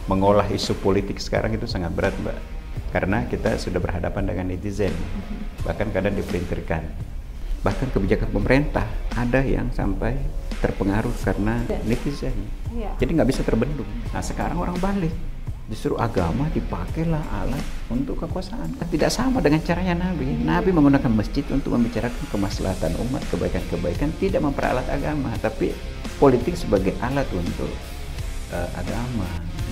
mengolah isu politik sekarang itu sangat berat, Mbak. Karena kita sudah berhadapan dengan netizen, bahkan kadang dipelintirkan. Bahkan kebijakan pemerintah ada yang sampai terpengaruh karena netizen. Jadi nggak bisa terbendung. Nah sekarang orang balik, justru agama dipakailah alat untuk kekuasaan. Kan tidak sama dengan caranya Nabi. Nabi menggunakan masjid untuk membicarakan kemaslahatan umat, kebaikan-kebaikan, tidak memperalat agama, tapi politik sebagai alat untuk agama.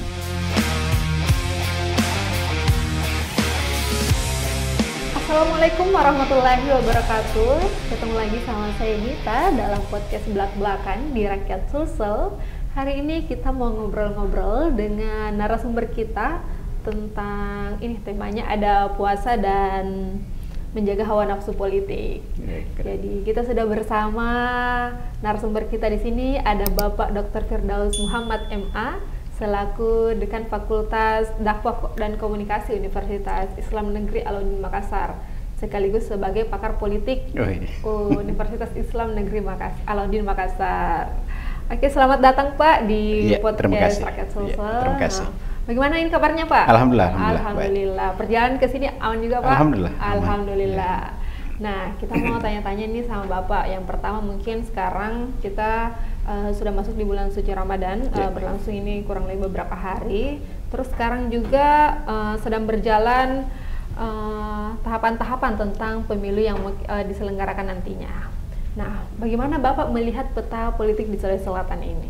Assalamualaikum warahmatullahi wabarakatuh. Ketemu lagi sama saya Nita dalam podcast Belak-Belakan di Rakyat Sulsel. Hari ini kita mau ngobrol-ngobrol dengan narasumber kita tentang ini, temanya ada puasa dan menjaga hawa nafsu politik. Jadi kita sudah bersama narasumber kita di sini, ada Bapak Dr. Firdaus Muhammad MA selaku Dekan Fakultas Dakwah dan Komunikasi Universitas Islam Negeri Alauddin Makassar, sekaligus sebagai pakar politik Universitas Islam Negeri Alauddin Makassar. Oke, selamat datang Pak di podcast Rakyat Sulsel. Terima kasih. Bagaimana ini kabarnya Pak? Alhamdulillah. Perjalanan ke sini aman juga Pak? Alhamdulillah. Nah, kita mau tanya-tanya nih sama Bapak. Yang pertama mungkin sekarang kita sudah masuk di bulan suci Ramadan, berlangsung ini kurang lebih beberapa hari. Terus sekarang juga sedang berjalan tahapan-tahapan tentang pemilu yang diselenggarakan nantinya. Nah, bagaimana Bapak melihat peta politik di Sulawesi Selatan ini?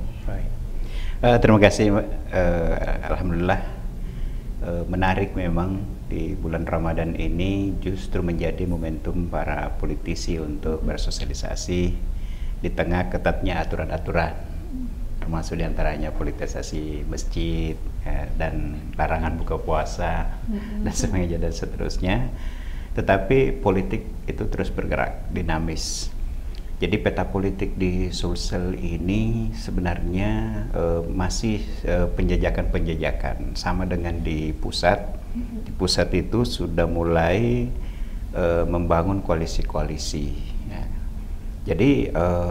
Terima kasih, alhamdulillah. Menarik memang di bulan Ramadan ini justru menjadi momentum para politisi untuk bersosialisasi di tengah ketatnya aturan-aturan, termasuk diantaranya politisasi masjid dan larangan buka puasa dan sebagainya dan seterusnya. Tetapi politik itu terus bergerak dinamis. Jadi peta politik di Sulsel ini sebenarnya masih penjajakan-penjajakan sama dengan di pusat. Di pusat itu sudah mulai membangun koalisi-koalisi. Jadi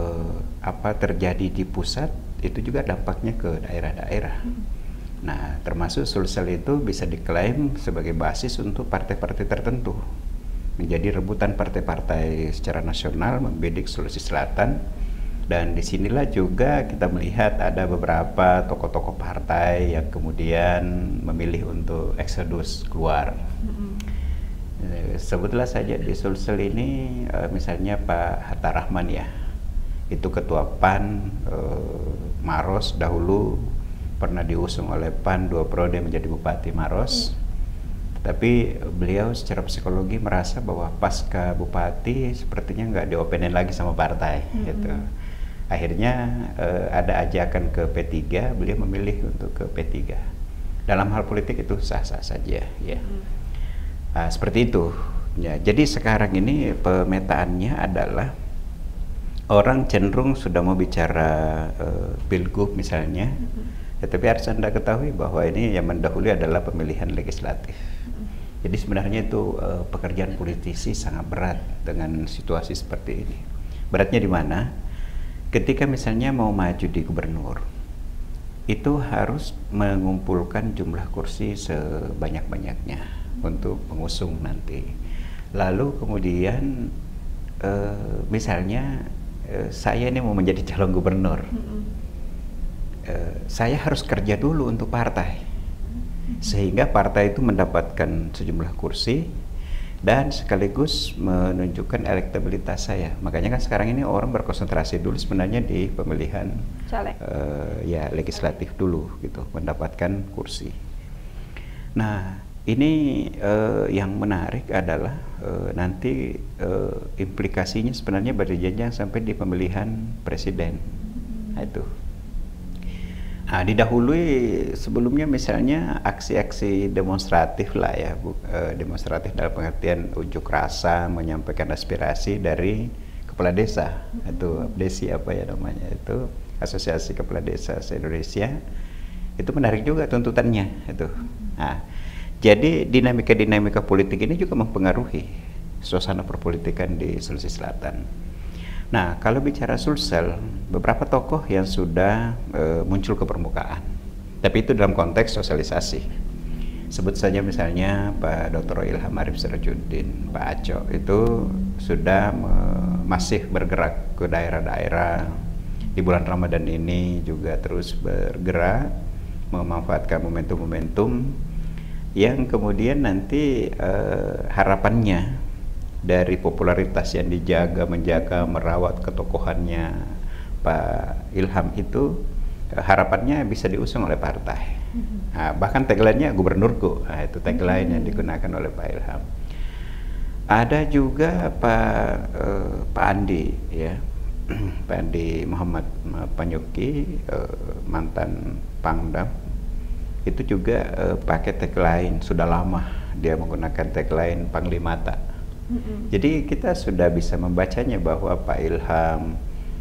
apa terjadi di pusat itu juga dampaknya ke daerah-daerah. Nah, termasuk Sulsel itu bisa diklaim sebagai basis untuk partai-partai tertentu. Menjadi rebutan partai-partai secara nasional membidik Sulawesi Selatan. Dan disinilah juga kita melihat ada beberapa tokoh-tokoh partai yang kemudian memilih untuk eksodus keluar. Sebutlah saja di Sulsel ini misalnya Pak Hatta Rahman ya, itu ketua PAN Maros, dahulu pernah diusung oleh PAN 2 periode menjadi Bupati Maros. Tapi beliau secara psikologi merasa bahwa pasca Bupati sepertinya nggak diopenin lagi sama partai gitu. Akhirnya ada ajakan ke P3, beliau memilih untuk ke P3. Dalam hal politik itu sah-sah saja ya. Nah, seperti itu. Ya, jadi sekarang ini pemetaannya adalah orang cenderung sudah mau bicara pilgub misalnya, tetapi harus Anda ketahui bahwa ini yang mendahului adalah pemilihan legislatif. Jadi sebenarnya itu pekerjaan politisi sangat berat dengan situasi seperti ini. Beratnya di mana? Ketika misalnya mau maju di gubernur, itu harus mengumpulkan jumlah kursi sebanyak-banyaknya untuk pengusung nanti. Lalu kemudian misalnya saya ini mau menjadi calon gubernur, saya harus kerja dulu untuk partai sehingga partai itu mendapatkan sejumlah kursi dan sekaligus menunjukkan elektabilitas saya. Makanya kan sekarang ini orang berkonsentrasi dulu sebenarnya di pemilihan ya legislatif dulu gitu, mendapatkan kursi. Nah, ini yang menarik adalah nanti implikasinya sebenarnya berjenjang sampai di pemilihan presiden. Nah, itu. Nah, didahului sebelumnya misalnya aksi-aksi demonstratif lah ya, demonstratif dalam pengertian unjuk rasa, menyampaikan aspirasi dari kepala desa, itu APDESI apa ya namanya itu, Asosiasi Kepala Desa se-Indonesia. Itu menarik juga tuntutannya itu. Nah, jadi dinamika-dinamika politik ini juga mempengaruhi suasana perpolitikan di Sulawesi Selatan. Nah, kalau bicara Sulsel, beberapa tokoh yang sudah muncul ke permukaan Tapi itu dalam konteks sosialisasi. Sebut saja misalnya Pak Dr. Ilham Arif Sirajuddin, Pak Aco itu sudah masih bergerak ke daerah-daerah. Di bulan Ramadan ini juga terus bergerak memanfaatkan momentum-momentum yang kemudian nanti harapannya dari popularitas yang menjaga, merawat ketokohannya Pak Ilham itu, harapannya bisa diusung oleh partai. Nah, bahkan tagline-nya gubernurku, nah, itu tagline yang digunakan oleh Pak Ilham. Ada juga Pak Andi, ya, Pak Andi Muhammad Panyuki, mantan Pangdam, itu juga pakai tagline, sudah lama dia menggunakan tagline Panglimata. Jadi kita sudah bisa membacanya bahwa Pak Ilham,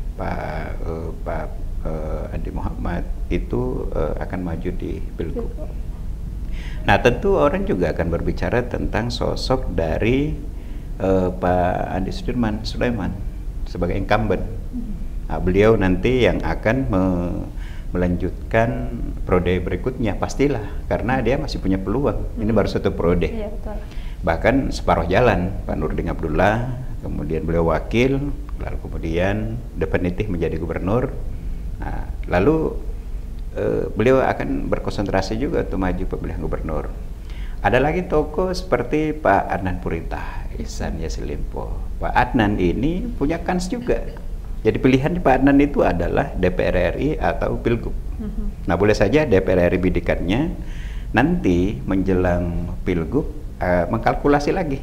Pak Andi Muhammad itu akan maju di Pilgub. Nah, tentu orang juga akan berbicara tentang sosok dari Pak Andi Sulaiman sebagai incumbent. Nah, beliau nanti yang akan melanjutkan periode berikutnya, pastilah, karena dia masih punya peluang. Ini baru satu periode. Iya, betul. Bahkan separuh jalan Pak Nurdin Abdullah, kemudian beliau wakil, lalu kemudian definitif menjadi gubernur. Nah, lalu beliau akan berkonsentrasi juga untuk maju pemilihan gubernur. Ada lagi tokoh seperti Pak Adnan Purintah, Ihsan Yassin Limpo. Pak Adnan ini punya kans juga. Jadi pilihan Pak Adnan itu adalah DPR RI atau Pilgub. Nah, boleh saja DPR RI bidikannya nanti menjelang Pilgub mengkalkulasi lagi.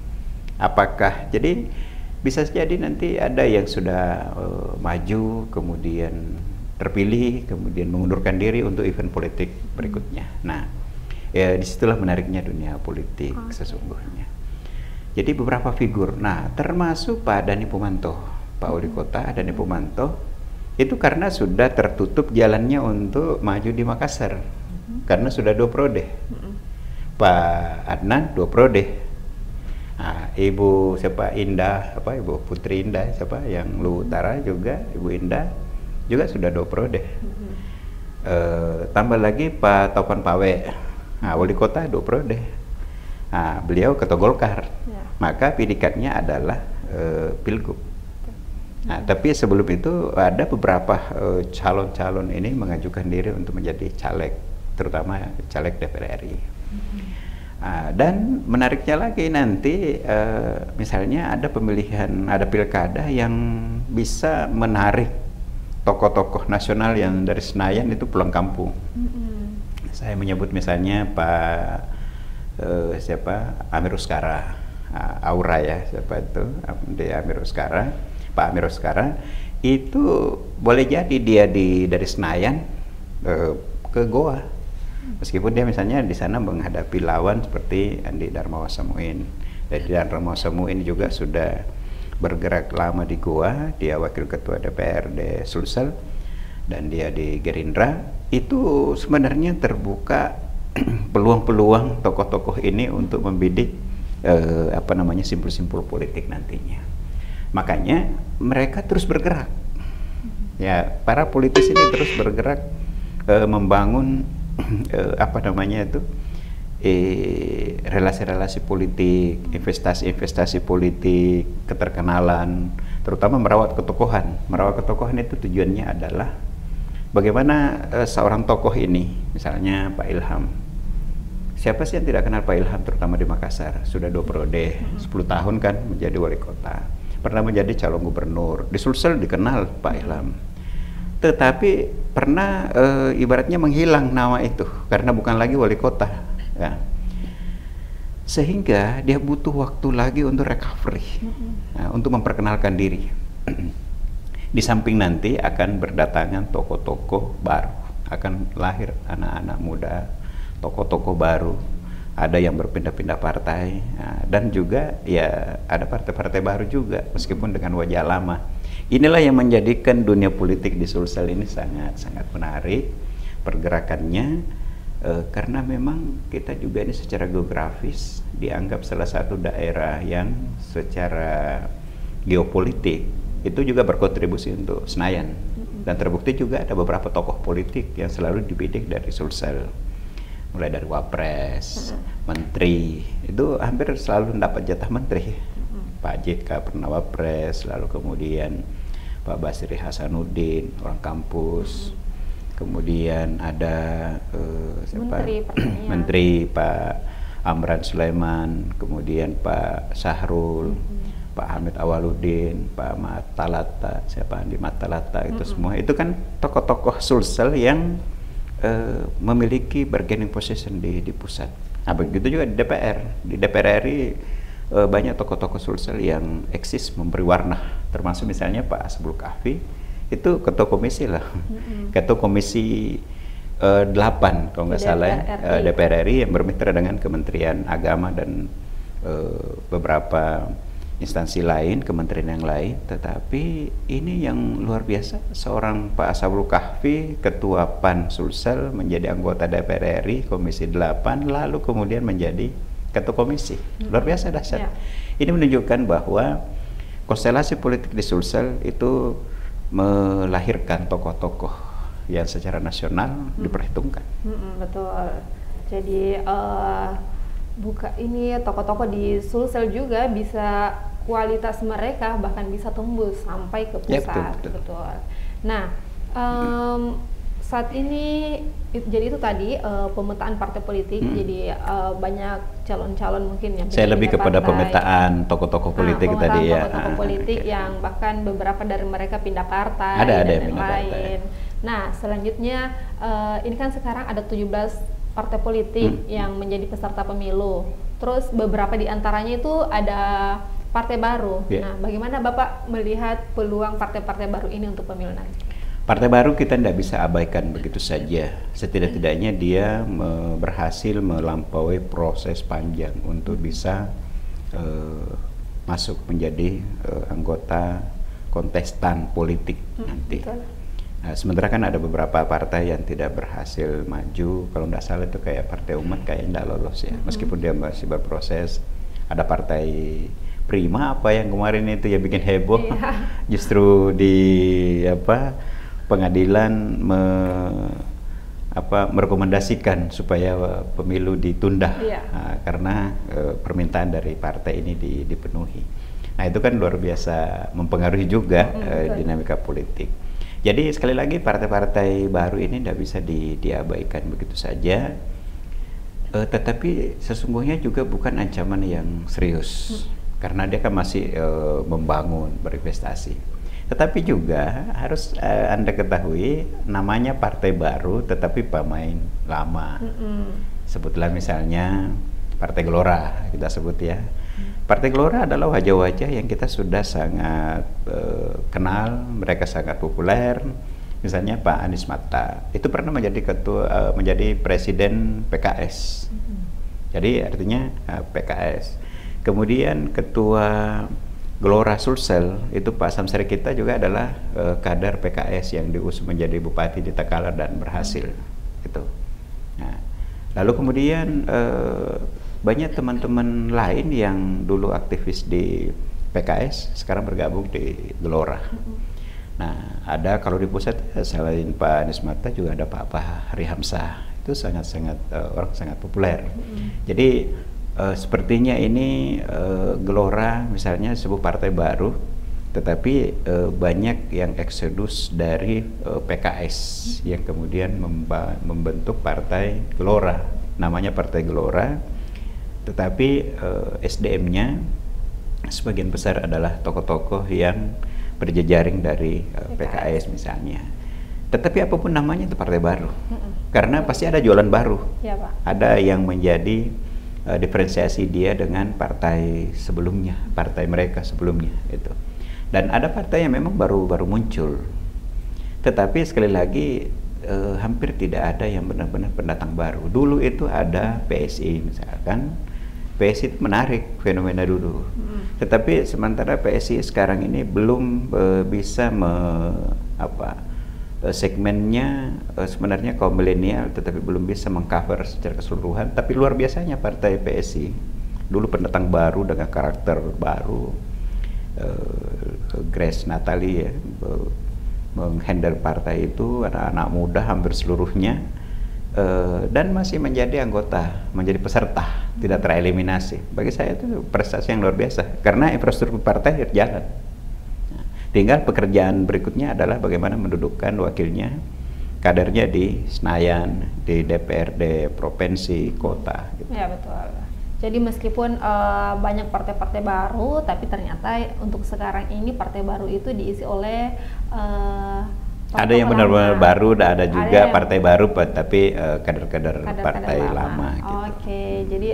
Apakah jadi bisa jadi nanti ada yang sudah maju, kemudian terpilih, kemudian mengundurkan diri untuk event politik berikutnya. Nah, ya disitulah menariknya dunia politik sesungguhnya. Jadi beberapa figur, nah termasuk Pak Dhani Poemanto, Pak Wali Kota Dhani Poemanto, itu karena sudah tertutup jalannya untuk maju di Makassar, karena sudah 2 periode. Pak Adnan 2 periode. Nah, Ibu Putri Indah yang Luhut Utara juga, Ibu Indah juga sudah 2 periode. Tambah lagi Pak Taufan Pawe, nah, Wali Kota 2 periode. Nah, beliau Ketua Golkar, maka pidikatnya adalah Pilgub. Nah, tapi sebelum itu ada beberapa calon-calon ini mengajukan diri untuk menjadi caleg, terutama caleg DPR RI. Dan menariknya lagi nanti misalnya ada pemilihan, ada pilkada yang bisa menarik tokoh-tokoh nasional yang dari Senayan itu pulang kampung. Saya menyebut misalnya Pak Amir Uskara, Aura ya, siapa itu, Amir Uskara, Pak Amir Uskara itu boleh jadi dia dari Senayan ke Goa. Meskipun dia misalnya di sana menghadapi lawan seperti Andi Darmawan Samuin. Andi Darmawan Samuin juga sudah bergerak lama di Goa, dia wakil ketua DPRD Sulsel dan dia di Gerindra. Itu sebenarnya terbuka peluang-peluang tokoh-tokoh ini untuk membidik simpul-simpul politik nantinya. Makanya mereka terus bergerak. Ya, para politisi ini terus bergerak membangun relasi-relasi politik, investasi-investasi politik, keterkenalan, terutama merawat ketokohan. Merawat ketokohan itu tujuannya adalah bagaimana seorang tokoh ini, misalnya Pak Ilham. Siapa sih yang tidak kenal Pak Ilham, terutama di Makassar? Sudah 2 periode, 10 tahun kan menjadi wali kota. Pernah menjadi calon gubernur. Di Sulsel dikenal Pak Ilham. Tetapi pernah ibaratnya menghilang nama itu karena bukan lagi wali kota, ya. Sehingga dia butuh waktu lagi untuk recovery, untuk memperkenalkan diri. Di samping nanti akan berdatangan tokoh-tokoh baru, akan lahir anak-anak muda, tokoh-tokoh baru, ada yang berpindah-pindah partai, dan juga ya ada partai-partai baru juga meskipun dengan wajah lama. Inilah yang menjadikan dunia politik di Sulsel ini sangat-sangat menarik pergerakannya, karena memang kita juga ini secara geografis dianggap salah satu daerah yang secara geopolitik itu juga berkontribusi untuk Senayan Dan terbukti juga ada beberapa tokoh politik yang selalu dibidik dari Sulsel, mulai dari wapres, menteri, itu hampir selalu mendapat jatah menteri. Pak JK pernah wapres, lalu kemudian Pak Basri Hasanuddin orang kampus, kemudian ada menteri Pak Amran Sulaiman, kemudian Pak Sahrul, Pak Hamid Awaludin, Pak Matalata, siapa Andi Matalata, itu semua itu kan tokoh-tokoh Sulsel yang memiliki bargaining position di pusat. Nah begitu juga di DPR RI banyak tokoh-tokoh Sulsel yang eksis memberi warna, termasuk misalnya Pak Asbul Kahfi itu ketua komisi lah, ketua komisi 8 kalau nggak salah ya, DPR RI yang bermitra dengan Kementerian Agama dan beberapa instansi lain, kementerian yang lain. Tetapi ini yang luar biasa, seorang Pak Ashabul Kahfi, ketua PAN Sulsel, menjadi anggota DPR RI Komisi 8, lalu kemudian menjadi ketua komisi. Luar biasa dahsyat. Ini menunjukkan bahwa konstelasi politik di Sulsel itu melahirkan tokoh-tokoh yang secara nasional diperhitungkan. Betul. Jadi ini tokoh-tokoh di Sulsel juga bisa kualitas mereka bahkan bisa tembus sampai ke pusat. Ya, betul. Nah, saat ini jadi itu tadi pemetaan partai politik, jadi banyak calon-calon mungkin yang saya lebih kepada pemetaan tokoh-tokoh politik tadi ya. Tokoh-tokoh politik yang bahkan beberapa dari mereka pindah partai ada dan lain. Nah, selanjutnya ini kan sekarang ada 17 partai politik yang menjadi peserta pemilu. Terus beberapa di antaranya itu ada partai baru. Nah, bagaimana Bapak melihat peluang partai-partai baru ini untuk pemilu nanti? Partai baru kita tidak bisa abaikan begitu saja. Setidak-tidaknya dia berhasil melampaui proses panjang untuk bisa masuk menjadi anggota kontestan politik nanti. Nah, sementara kan ada beberapa partai yang tidak berhasil maju. Kalau tidak salah itu kayak Partai Umat kayaknya tidak lolos ya, meskipun dia masih berproses. Ada Partai Prima apa yang kemarin itu ya bikin heboh, justru di pengadilan merekomendasikan supaya pemilu ditunda karena permintaan dari partai ini dipenuhi. Nah itu kan luar biasa mempengaruhi juga dinamika politik. Jadi sekali lagi partai-partai baru ini tidak bisa diabaikan begitu saja, tetapi sesungguhnya juga bukan ancaman yang serius karena dia kan masih membangun, berinvestasi. Tetapi juga harus Anda ketahui namanya partai baru tetapi pemain lama. Sebutlah misalnya Partai Gelora, kita sebut ya. Partai Gelora adalah wajah-wajah yang kita sudah sangat kenal, mereka sangat populer. Misalnya Pak Anies Mata, itu pernah menjadi menjadi presiden PKS. Jadi artinya PKS. Kemudian ketua Gelora Sulsel itu Pak Samsari kita juga adalah kader PKS yang diusung menjadi bupati di Takalar dan berhasil gitu. Nah, lalu kemudian banyak teman-teman lain yang dulu aktivis di PKS sekarang bergabung di Gelora. Nah, ada kalau di pusat selain Pak Anies Mata juga ada Pak Fahri Hamzah, itu sangat-sangat orang sangat populer. Jadi sepertinya ini Gelora misalnya sebuah partai baru, tetapi banyak yang eksodus dari PKS yang kemudian membentuk partai Gelora, namanya Partai Gelora, tetapi SDM-nya sebagian besar adalah tokoh-tokoh yang berjejaring dari PKS misalnya. Tetapi apapun namanya itu partai baru, karena pasti ada jualan baru, ada yang menjadi diferensiasi dia dengan partai sebelumnya, partai mereka sebelumnya itu. Dan ada partai yang memang baru muncul, tetapi sekali lagi hampir tidak ada yang benar-benar pendatang baru. Dulu itu ada PSI misalkan, PSI itu menarik fenomena dulu, tetapi sementara PSI sekarang ini belum bisa segmennya sebenarnya kaum milenial, tetapi belum bisa mengcover secara keseluruhan. Tapi luar biasanya partai PSI dulu pendatang baru dengan karakter baru, Grace Natali ya, menghandle partai itu, anak-anak muda hampir seluruhnya, dan masih menjadi anggota, menjadi peserta, tidak tereliminasi. Bagi saya itu prestasi yang luar biasa, karena infrastruktur partai jalan. Nah, tinggal pekerjaan berikutnya adalah bagaimana mendudukkan wakilnya, kadernya di Senayan, di DPRD provinsi, kota. Gitu. Ya betul. Jadi meskipun banyak partai-partai baru, tapi ternyata untuk sekarang ini partai baru itu diisi oleh ada yang benar-benar baru, dan ada juga partai baru, tapi kader-kader partai lama. Gitu. Oke, jadi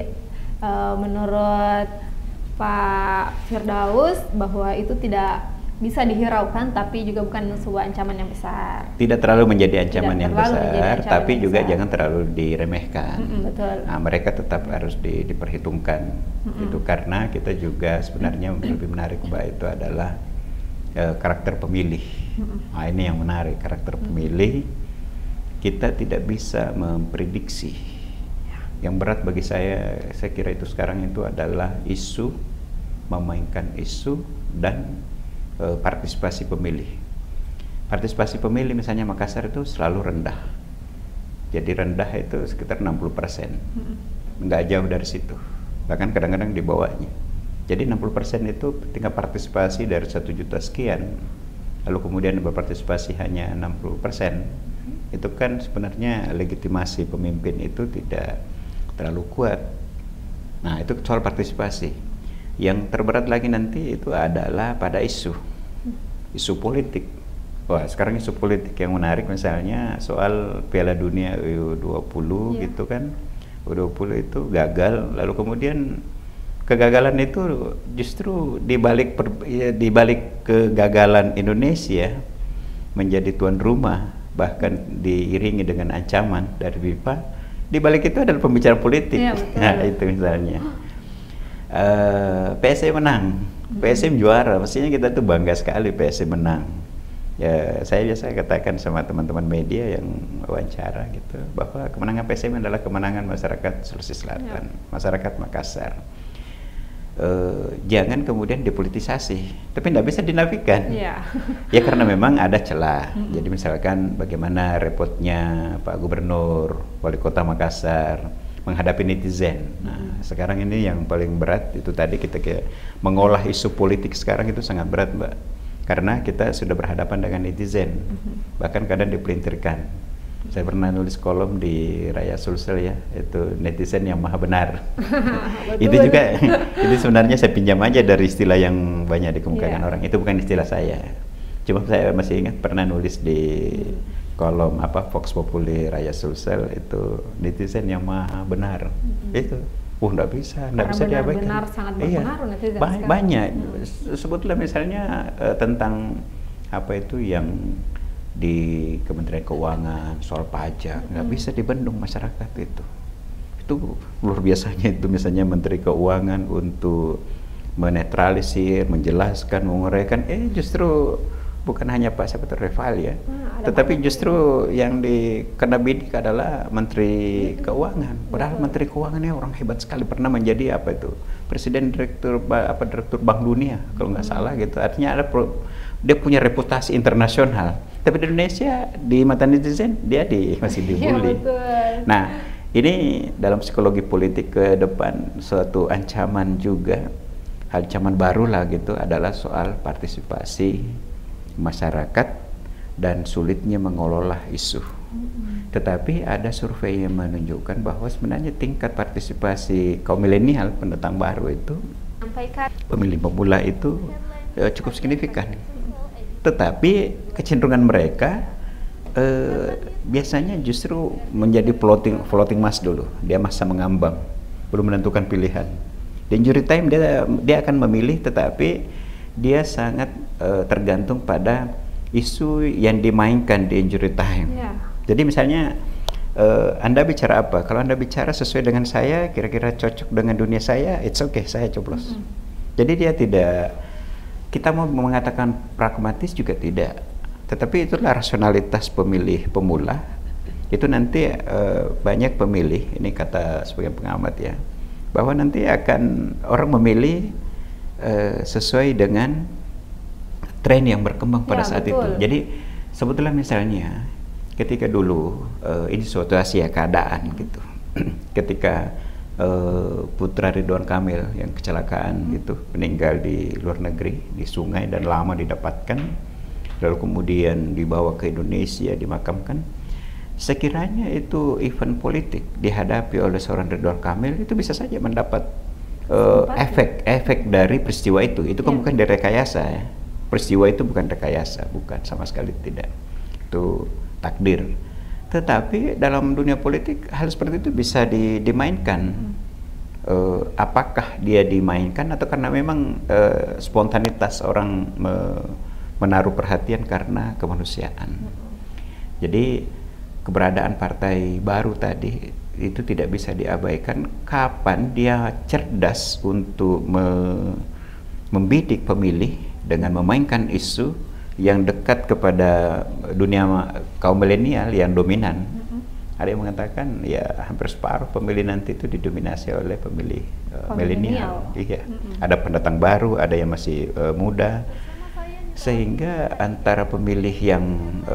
menurut Pak Firdaus bahwa itu tidak bisa dihiraukan, tapi juga bukan sebuah ancaman yang besar. Tidak terlalu menjadi ancaman yang besar, tapi juga jangan terlalu diremehkan. Betul. Nah, mereka tetap harus diperhitungkan. Itu karena kita juga sebenarnya lebih menarik Mbak itu adalah karakter pemilih. Nah, ini yang menarik, karakter pemilih. Kita tidak bisa memprediksi. Yang berat bagi saya kira itu sekarang itu adalah isu, memainkan isu dan partisipasi pemilih. Partisipasi pemilih misalnya Makassar itu selalu rendah. Jadi rendah itu sekitar 60%. Nggak jauh dari situ. Bahkan kadang-kadang di bawahnya. Jadi 60% itu tingkat partisipasi dari 1 juta sekian, lalu kemudian berpartisipasi hanya 60%, itu kan sebenarnya legitimasi pemimpin itu tidak terlalu kuat. Nah, itu soal partisipasi. Yang terberat lagi nanti itu adalah pada isu politik. Wah, sekarang isu politik yang menarik misalnya soal Piala Dunia U20 gitu kan. U20 itu gagal, lalu kemudian kegagalan itu justru dibalik kegagalan Indonesia menjadi tuan rumah, bahkan diiringi dengan ancaman dari FIFA. Dibalik itu adalah pembicaraan politik. Nah, itu misalnya PSM menang, PSM juara, mestinya kita tuh bangga sekali PSM menang. Ya, saya biasa katakan sama teman-teman media yang wawancara gitu, bahwa kemenangan PSM adalah kemenangan masyarakat Sulawesi Selatan, masyarakat Makassar. Jangan kemudian dipolitisasi, tapi tidak bisa dinafikan. Ya karena memang ada celah. Jadi misalkan bagaimana repotnya Pak Gubernur, Wali Kota Makassar menghadapi netizen. Nah, sekarang ini yang paling berat itu tadi kita mengolah isu politik sekarang itu sangat berat, Mbak. Karena kita sudah berhadapan dengan netizen, bahkan kadang dipelintirkan. Saya pernah nulis kolom di Raya Sulsel ya, itu netizen yang maha benar. Itu juga, itu sebenarnya saya pinjam aja dari istilah yang banyak dikemukakan orang. Itu bukan istilah saya. Cuma saya masih ingat pernah nulis di kolom Vox Populi Raya Sulsel itu netizen yang maha benar. Itu, nggak bisa diabaikan. Benar sangat berpengaruh netizen sekarang. Banyak. Sebutlah misalnya tentang yang di Kementerian Keuangan soal pajak, nggak bisa dibendung masyarakat itu luar biasanya. Itu misalnya Menteri Keuangan untuk menetralisir, menjelaskan, menguraikan, justru bukan hanya Pak Sabater Reval ya, tetapi justru yang kena bidik adalah Menteri Keuangan. Padahal Menteri Keuangan ini orang hebat sekali, pernah menjadi Presiden Direktur Bank Dunia kalau nggak salah gitu. Artinya dia punya reputasi internasional, tapi di Indonesia di mata netizen dia masih dibully. Nah, ini dalam psikologi politik ke depan suatu ancaman juga, ancaman baru lah gitu, adalah soal partisipasi masyarakat dan sulitnya mengelola isu. Tetapi ada survei yang menunjukkan bahwa sebenarnya tingkat partisipasi kaum milenial, pendatang baru itu, pemilih pemula itu cukup signifikan. Tetapi kecenderungan mereka biasanya justru menjadi floating mass dulu. Dia masa mengambang, belum menentukan pilihan. Di injury time dia akan memilih, tetapi dia sangat tergantung pada isu yang dimainkan di injury time. Jadi misalnya Anda bicara apa? Kalau Anda bicara sesuai dengan saya, kira-kira cocok dengan dunia saya, it's okay, saya coblos. Jadi dia tidak, kita mau mengatakan pragmatis juga tidak, tetapi itulah rasionalitas pemilih pemula. Itu nanti banyak pemilih, ini kata sebagian pengamat ya, bahwa nanti akan orang memilih sesuai dengan tren yang berkembang pada saat itu. Jadi Sebetulnya misalnya ketika dulu ini suatu Asia keadaan gitu. Ketika putra Ridwan Kamil yang kecelakaan gitu meninggal di luar negeri di sungai dan lama didapatkan, lalu kemudian dibawa ke Indonesia dimakamkan. Sekiranya itu event politik dihadapi oleh seorang Ridwan Kamil, itu bisa saja mendapat efek dari peristiwa itu. Itu kan bukan direkayasa ya. Peristiwa itu bukan rekayasa, bukan, sama sekali tidak. Itu takdir. Tetapi dalam dunia politik hal seperti itu bisa dimainkan. Apakah dia dimainkan atau karena memang spontanitas orang menaruh perhatian karena kemanusiaan. Jadi keberadaan partai baru tadi itu tidak bisa diabaikan kapan dia cerdas untuk membidik pemilih dengan memainkan isu yang dekat kepada dunia kaum milenial yang dominan. Ada yang mengatakan ya hampir separuh pemilih nanti itu didominasi oleh pemilih milenial. Iya. Ada pendatang baru, ada yang masih muda. Sehingga antara pemilih yang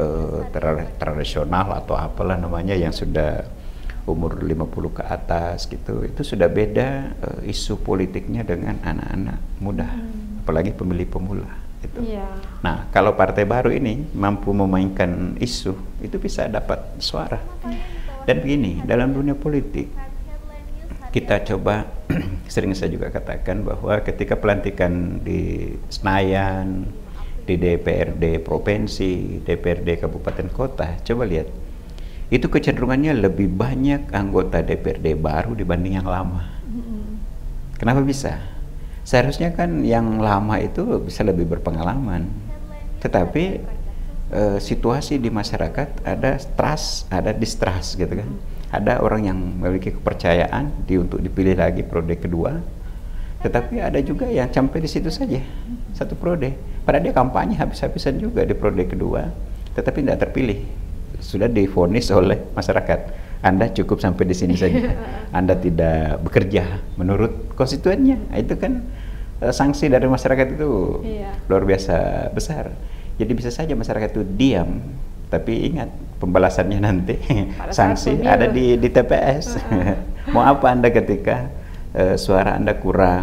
tradisional atau apalah namanya yang sudah umur 50 ke atas gitu, itu sudah beda isu politiknya dengan anak-anak muda, apalagi pemilih pemula. Nah, kalau partai baru ini mampu memainkan isu, itu bisa dapat suara. Dan begini, dalam dunia politik kita coba sering saya juga katakan bahwa ketika pelantikan di Senayan, di DPRD provinsi, DPRD kabupaten kota, coba lihat, itu kecenderungannya lebih banyak anggota DPRD baru dibanding yang lama. Kenapa bisa? Seharusnya kan yang lama itu bisa lebih berpengalaman, tetapi situasi di masyarakat ada trust, ada distrust gitu kan. Ada orang yang memiliki kepercayaan untuk dipilih lagi periode kedua, tetapi ada juga yang sampai di situ saja satu periode. Padahal dia kampanye habis-habisan juga di periode kedua, tetapi tidak terpilih. Sudah divonis oleh masyarakat, Anda cukup sampai di sini saja, Anda tidak bekerja menurut konstituennya. Itu kan sanksi dari masyarakat itu luar biasa besar. Jadi bisa saja masyarakat itu diam, tapi ingat pembalasannya nanti sanksi ada di TPS. Mau apa Anda ketika suara Anda kurang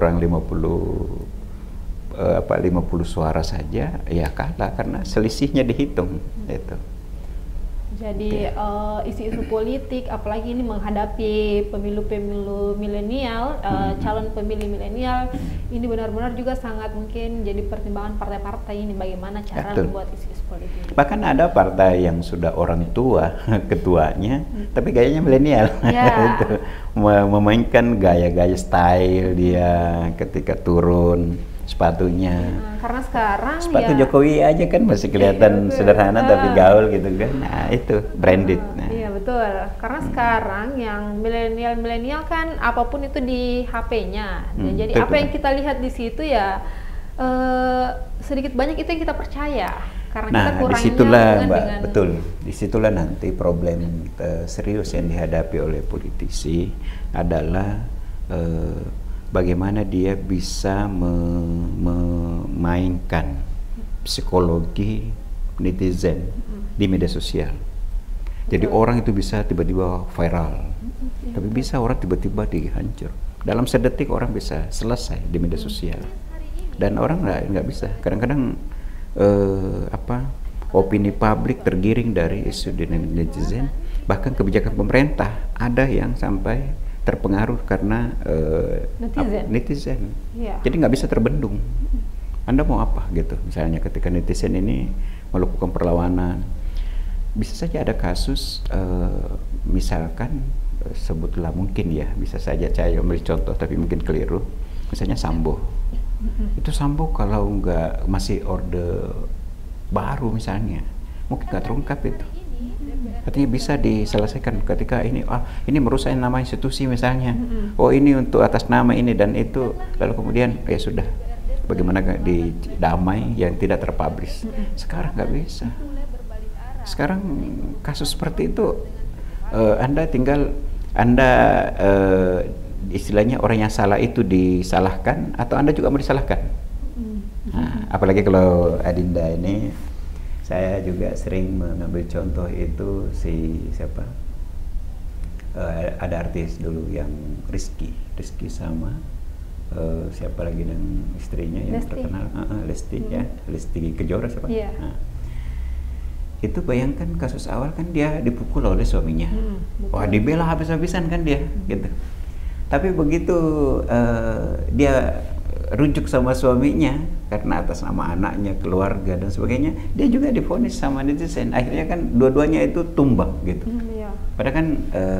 50 suara saja, ya kalah karena selisihnya dihitung itu. Jadi isu-isu politik, apalagi ini menghadapi pemilu-pemilu milenial, calon pemilih milenial, ini benar-benar juga sangat mungkin jadi pertimbangan partai-partai ini bagaimana cara membuat isu-isu politik. Bahkan ada partai yang sudah orang tua ketuanya, tapi gayanya milenial. Itu memainkan gaya-gaya style dia ketika turun sepatunya. Karena sekarang sepatu Jokowi aja kan masih kelihatan sederhana tapi gaul gitu kan. Nah, itu branded. Nah. Iya betul. Karena sekarang yang milenial kan apapun itu di HP-nya. Jadi apa yang kita lihat di situ ya sedikit banyak itu yang kita percaya. Karena kita kurangnya disitulah Mbak, betul. Disitulah nanti problem serius yang dihadapi oleh politisi adalah bagaimana dia bisa memainkan psikologi netizen di media sosial. Jadi orang itu bisa tiba-tiba viral, tapi bisa orang tiba-tiba dihancur. Dalam sedetik orang bisa selesai di media sosial. Dan orang nggak bisa. Kadang-kadang opini publik tergiring dari isu netizen, bahkan kebijakan pemerintah ada yang sampai terpengaruh karena netizen. Jadi nggak bisa terbendung. Anda mau apa gitu? Misalnya ketika netizen ini melakukan perlawanan, bisa saja ada kasus, misalkan sebutlah mungkin ya, bisa saja saya memberi contoh tapi mungkin keliru. Misalnya Sambo. Itu Sambo kalau nggak masih orde baru misalnya, mungkin nggak terungkap itu. Artinya bisa diselesaikan ketika ini merusak nama institusi misalnya, ini untuk atas nama ini dan itu, lalu kemudian ya sudah, bagaimana di damai yang tidak terpublish. Sekarang nggak bisa. Sekarang kasus seperti itu Anda istilahnya orang yang salah itu disalahkan atau Anda juga mau disalahkan. Nah, apalagi kalau Adinda ini Saya juga sering mengambil contoh itu si siapa? Ada artis dulu yang Rizky sama siapa lagi dengan istrinya yang Lesti. terkenal, Lesti ya, Lesti Kejora siapa? Iya. Nah, itu bayangkan kasus awal kan dia dipukul oleh suaminya, wah dibela habis-habisan kan dia, gitu. Tapi begitu dia rujuk sama suaminya karena atas nama anaknya, keluarga dan sebagainya, dia juga divonis sama netizen. Akhirnya kan dua-duanya itu tumbang gitu. Iya. Padahal kan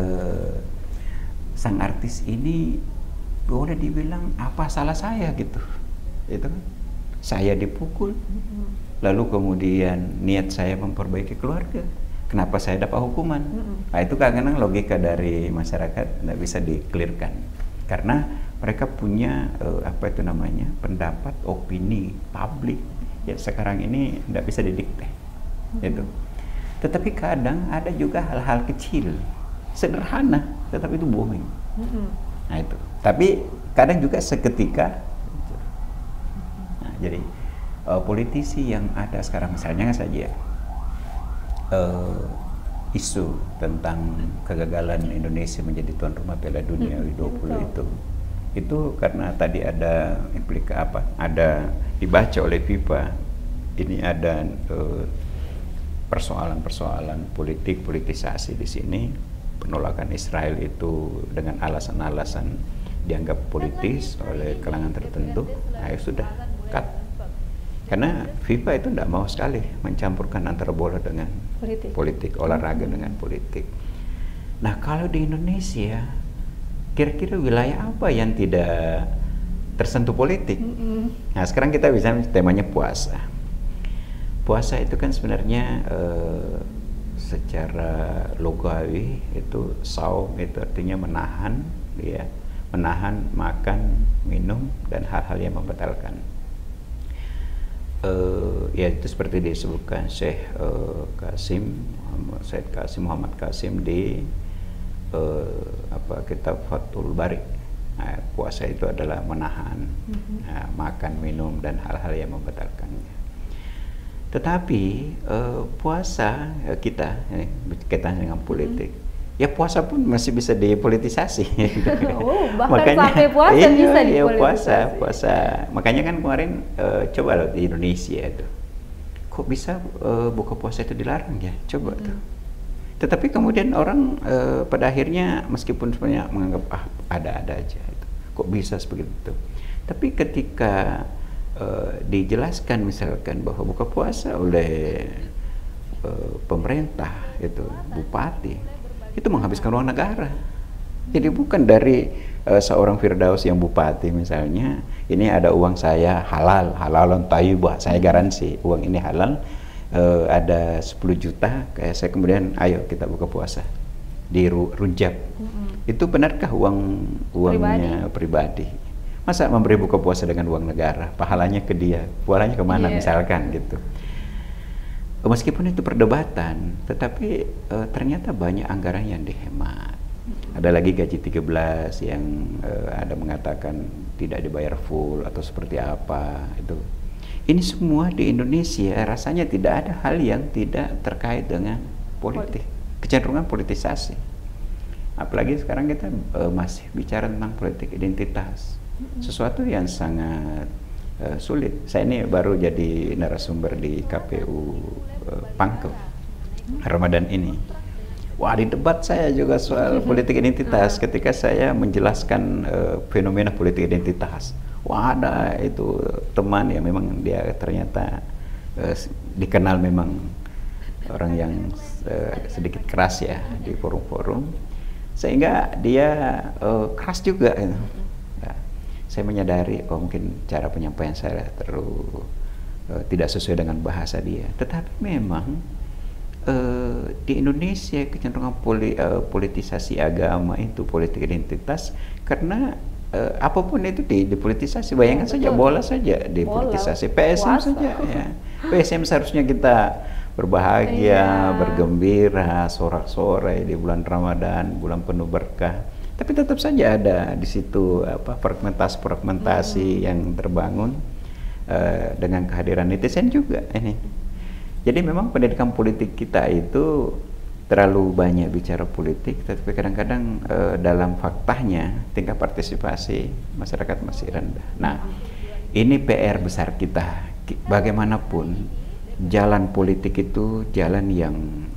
sang artis ini boleh dibilang apa salah saya gitu, itu kan saya dipukul, lalu kemudian niat saya memperbaiki keluarga, kenapa saya dapat hukuman? Nah, itu kadang-kadang logika dari masyarakat tidak bisa di-clearkan karena mereka punya apa itu namanya, pendapat, opini publik ya sekarang ini tidak bisa didikte itu. Tetapi kadang ada juga hal-hal kecil sederhana tetapi itu booming. Nah itu, tapi kadang juga seketika. Nah, jadi politisi yang ada sekarang misalnya saja isu tentang kegagalan Indonesia menjadi tuan rumah Piala Dunia U20 itu karena tadi ada ada dibaca oleh FIFA, ini ada persoalan-persoalan politisasi di sini. Penolakan Israel itu dengan alasan-alasan dianggap politis oleh kalangan tertentu, nah ya sudah cut. Karena FIFA itu tidak mau sekali mencampurkan antara bola dengan politik, olahraga dengan politik. Nah kalau di Indonesia, kira-kira wilayah apa yang tidak tersentuh politik? Nah sekarang kita bisa temanya puasa. Puasa itu kan sebenarnya secara logawi itu saum itu artinya menahan, ya, menahan makan, minum dan hal-hal yang membatalkan. Ya itu seperti disebutkan Syekh Kasim Muhammad Kasim di kitab Fathul Bari. Nah, puasa itu adalah menahan makan, minum dan hal-hal yang membatalkannya. Tetapi puasa kita kaitan dengan politik, ya puasa pun masih bisa dipolitisasi. Bahkan makanya, sampai puasa bisa dipolitisasi. Puasa. Makanya kan kemarin coba loh di Indonesia itu, kok bisa buka puasa itu dilarang ya? Coba tuh. Tetapi kemudian orang pada akhirnya meskipun sebenarnya menganggap ada-ada aja itu, kok bisa seperti itu. Tapi ketika dijelaskan misalkan bahwa buka puasa oleh pemerintah itu bupati itu menghabiskan uang negara, jadi bukan dari seorang Firdaus yang bupati misalnya, ini ada uang saya halalan thayyibah, saya garansi uang ini halal, ada 10 juta kayak saya, kemudian ayo kita buka puasa di Rujak. Itu benarkah uangnya pribadi? Masa memberi buka puasa dengan uang negara, pahalanya ke dia, pahalanya kemana misalkan gitu. Meskipun itu perdebatan, tetapi ternyata banyak anggaran yang dihemat. Ada lagi gaji 13 yang ada mengatakan tidak dibayar full atau seperti apa itu. Ini semua di Indonesia rasanya tidak ada hal yang tidak terkait dengan politik, kecenderungan politisasi. Apalagi sekarang kita masih bicara tentang politik identitas. Sesuatu yang sangat sulit. Saya ini baru jadi narasumber di KPU Pangkep Ramadan ini. Wah, di debat saya juga soal politik identitas ketika saya menjelaskan fenomena politik identitas. Wah, ada itu teman yang memang dia ternyata dikenal memang orang yang sedikit keras ya di forum-forum, sehingga dia keras juga. Saya menyadari mungkin cara penyampaian saya terlalu tidak sesuai dengan bahasa dia. Tetapi memang di Indonesia kecenderungan politisasi agama itu, politik identitas, karena apapun itu dipolitisasi. Bayangkan saja bola saja dipolitisasi, PSM saja ya. PSM seharusnya kita berbahagia, bergembira, sorak-sorai di bulan Ramadan, bulan penuh berkah. Tapi tetap saja ada di situ fragmentasi yang terbangun dengan kehadiran netizen juga ini, Jadi memang pendidikan politik kita itu terlalu banyak bicara politik, tapi kadang-kadang dalam faktanya tingkat partisipasi masyarakat masih rendah. Nah, ini PR besar kita. Bagaimanapun jalan politik itu jalan yang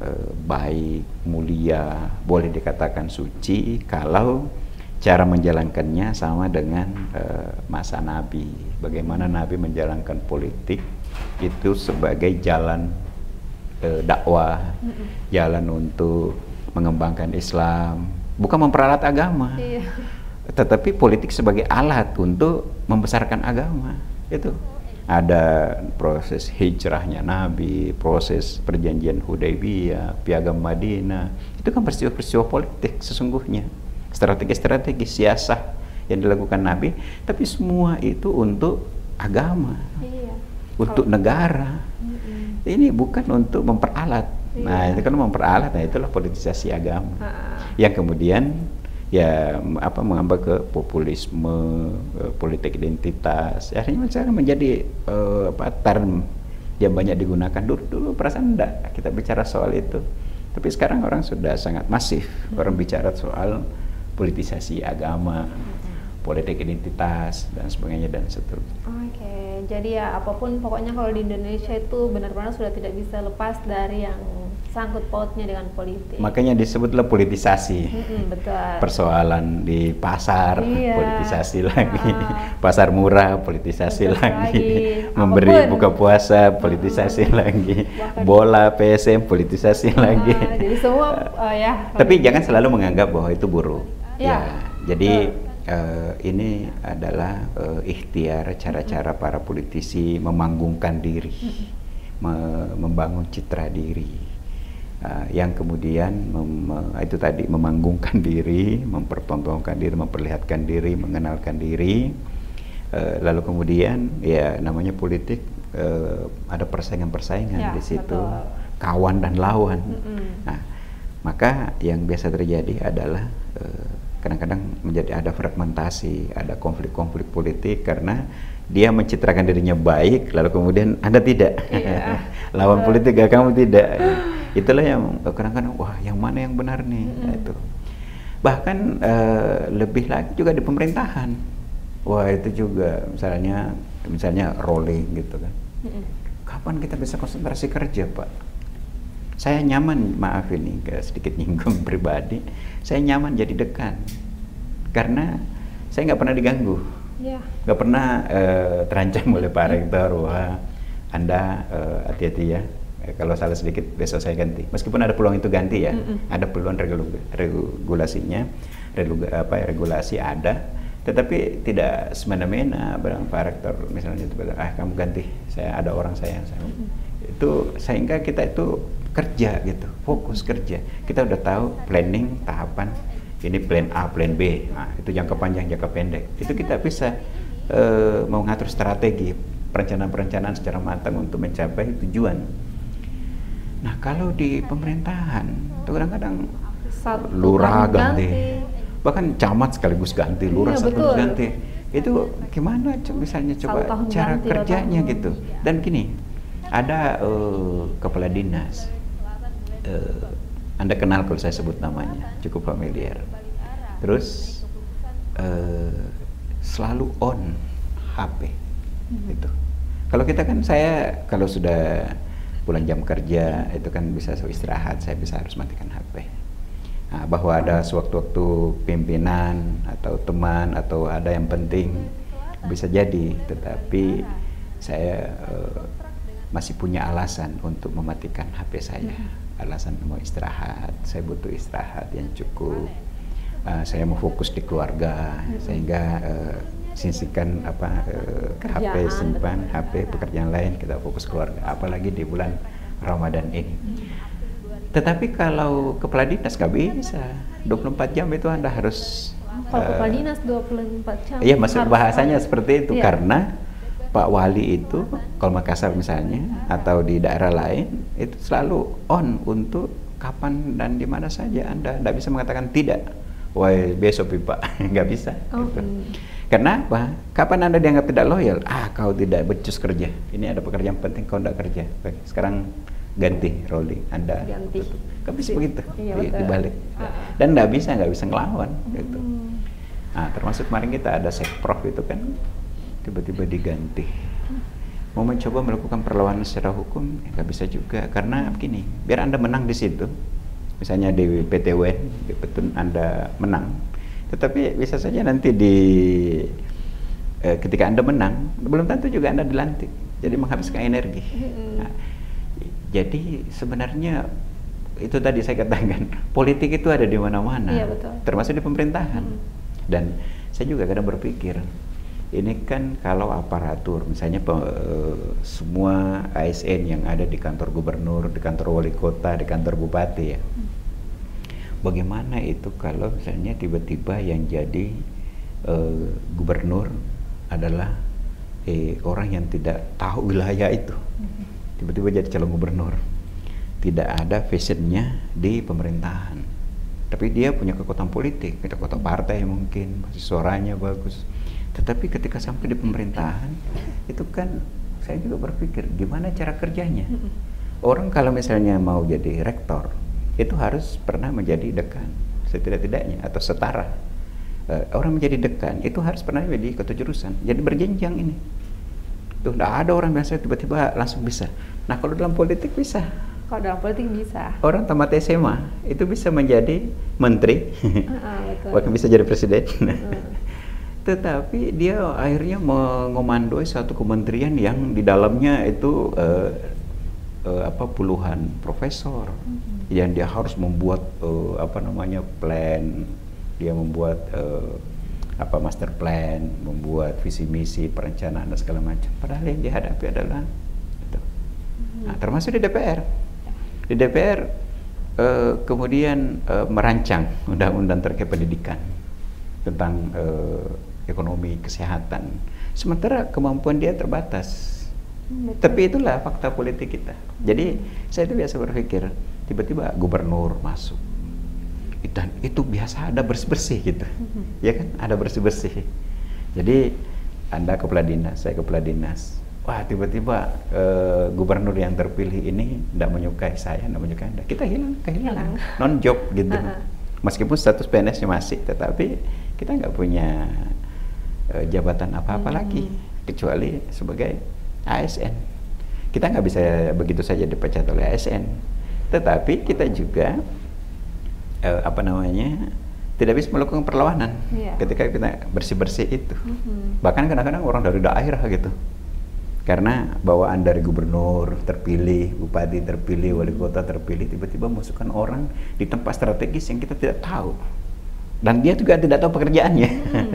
baik, mulia, boleh dikatakan suci kalau cara menjalankannya sama dengan masa Nabi. Bagaimana Nabi menjalankan politik itu sebagai jalan dakwah, jalan untuk mengembangkan Islam, bukan memperalat agama, tetapi politik sebagai alat untuk membesarkan agama. Itu ada proses hijrahnya Nabi, proses perjanjian Hudaybiyah, Piagam Madinah, itu kan peristiwa-peristiwa politik sesungguhnya, strategi-strategi siasah yang dilakukan Nabi, tapi semua itu untuk agama, untuk negara. Ini bukan untuk memperalat. Nah, itu kan memperalat. Nah, itulah politisasi agama. Yang kemudian ya mengambah ke populisme, politik identitas. Akhirnya misalnya menjadi term yang banyak digunakan. Dulu perasaan enggak kita bicara soal itu. Tapi sekarang orang sudah sangat masif orang bicara soal politisasi agama, politik identitas dan sebagainya dan seterusnya. Oke, jadi ya apapun pokoknya kalau di Indonesia itu benar-benar sudah tidak bisa lepas dari yang sangkut pautnya dengan politik. Makanya disebutlah politisasi. Betul. Persoalan di pasar, politisasi lagi. Pasar murah, politisasi lagi. Memberi apapun. Buka puasa, politisasi lagi. Bola, PSM, politisasi lagi. Jadi semua ya. Tapi jangan selalu menganggap bahwa itu buruk. Ya, jadi ini adalah ikhtiar cara-cara para politisi memanggungkan diri, membangun citra diri, yang kemudian itu tadi memanggungkan diri, mempertontonkan diri, memperlihatkan diri, mengenalkan diri, lalu kemudian ya namanya politik ada persaingan-persaingan di situ, kawan dan lawan. Nah, maka yang biasa terjadi adalah kadang-kadang menjadi ada fragmentasi, ada konflik-konflik politik karena dia mencitrakan dirinya baik, lalu kemudian Anda tidak, lawan politik kamu tidak. Itulah yang kadang-kadang wah yang mana yang benar nih. Itu bahkan lebih lagi juga di pemerintahan. Wah itu juga misalnya rolling gitu kan. Kapan kita bisa konsentrasi kerja, Pak? Saya nyaman, maaf ini sedikit nyinggung pribadi, saya nyaman jadi dekan karena saya nggak pernah diganggu, nggak pernah terancam oleh Pak Rektor, wah Anda hati-hati ya, kalau salah sedikit besok saya ganti, meskipun ada peluang itu ganti ya, ada peluang regulasinya, regulasi ada, tetapi tidak semena-mena barang Pak Rektor misalnya itu, kamu ganti, saya ada orang saya itu, sehingga kita itu kerja gitu, fokus kerja. Kita udah tahu planning tahapan, ini plan A, plan B. Nah, itu jangka panjang, jangka pendek. Itu kita bisa mengatur strategi, perencanaan-perencanaan secara matang untuk mencapai tujuan. Nah, kalau di pemerintahan, itu kadang-kadang lurah ganti. Bahkan camat sekaligus ganti, lurah sekaligus ganti. Itu gimana misalnya coba cara kerjanya gitu. Dan gini, ada kepala dinas, Anda kenal kalau saya sebut namanya, cukup familiar. Terus selalu on HP itu. Kalau kita kan, saya kalau sudah pulang jam kerja itu kan bisa istirahat, saya bisa harus matikan HP. Nah, bahwa ada sewaktu-waktu pimpinan atau teman atau ada yang penting bisa jadi, tetapi saya masih punya alasan untuk mematikan HP saya. Alasan mau istirahat, saya butuh istirahat yang cukup. Saya mau fokus di keluarga, sehingga sisihkan HP, simpan HP, pekerjaan lain, kita fokus keluarga. Apalagi di bulan Ramadan ini. Tetapi kalau kepala dinas nggak bisa, 24 jam itu Anda harus. Kalau kepala dinas 24 jam. Iya, maksud bahasanya seperti itu, karena Pak Wali itu, kalau Makassar misalnya, atau di daerah lain, itu selalu on untuk kapan dan di mana saja. Anda tidak bisa mengatakan tidak. Wah, besok Pak, nggak bisa. Gitu. Karena apa? Kapan Anda dianggap tidak loyal? Kau tidak becus kerja. Ini ada pekerjaan penting, kau tidak kerja. Baik, sekarang ganti rolling, Anda Ganti. tutup. Kan bisa begitu, Iya, betul. dibalik. Dan nggak bisa ngelawan gitu. Nah, termasuk kemarin kita ada Sekprov itu kan tiba-tiba diganti. Mau mencoba melakukan perlawanan secara hukum, nggak bisa juga, karena begini, biar Anda menang di situ, misalnya di PT UN, di Petun Anda menang, tetapi bisa saja nanti ketika Anda menang, belum tentu juga Anda dilantik, jadi menghabiskan energi. Nah, jadi sebenarnya itu tadi saya katakan, politik itu ada di mana-mana, iya, betul. termasuk di pemerintahan. Dan saya juga kadang berpikir, ini kan kalau aparatur, misalnya semua ASN yang ada di kantor gubernur, di kantor wali kota, di kantor bupati ya, bagaimana itu kalau misalnya tiba-tiba yang jadi gubernur adalah orang yang tidak tahu wilayah itu, tiba-tiba jadi calon gubernur, tidak ada visionnya di pemerintahan, tapi dia punya kekuatan politik, kekuatan partai mungkin, masih suaranya bagus. Tetapi ketika sampai di pemerintahan, itu kan saya juga berpikir gimana cara kerjanya. Orang kalau misalnya mau jadi rektor, itu harus pernah menjadi dekan, setidak-tidaknya, atau setara. Orang menjadi dekan, itu harus pernah menjadi ketua jurusan. Jadi berjenjang ini. Tuh, tidak ada orang biasa tiba-tiba langsung bisa. Nah, kalau dalam politik bisa. Kalau dalam politik bisa. Orang tamat SMA itu bisa menjadi menteri, bahkan bisa jadi presiden. Tetapi dia akhirnya mengomandoi satu kementerian yang di dalamnya itu puluhan profesor, yang dia harus membuat plan, dia membuat master plan, membuat visi misi, perencanaan dan segala macam. Padahal yang dihadapi adalah itu. Nah, termasuk di DPR. Di DPR kemudian merancang undang-undang terkait pendidikan tentang ekonomi, kesehatan. Sementara kemampuan dia terbatas. Tapi itulah fakta politik kita. Jadi saya itu biasa berpikir, tiba-tiba gubernur masuk. Dan itu biasa ada bersih-bersih gitu. Ya kan, ada bersih-bersih. Jadi Anda kepala dinas, saya kepala dinas. Wah, tiba-tiba gubernur yang terpilih ini tidak menyukai saya, tidak menyukai Anda. Kita kehilangan non-job gitu. Meskipun status PNS-nya masih, tetapi kita nggak punya jabatan apa-apa lagi, kecuali sebagai ASN. Kita nggak bisa begitu saja dipecat oleh ASN. Tetapi kita juga tidak bisa melakukan perlawanan ketika kita bersih-bersih itu. Bahkan kadang-kadang orang dari daerah gitu, karena bawaan dari gubernur terpilih, bupati terpilih, wali kota terpilih, tiba-tiba masukkan orang di tempat strategis yang kita tidak tahu, dan dia juga tidak tahu pekerjaannya.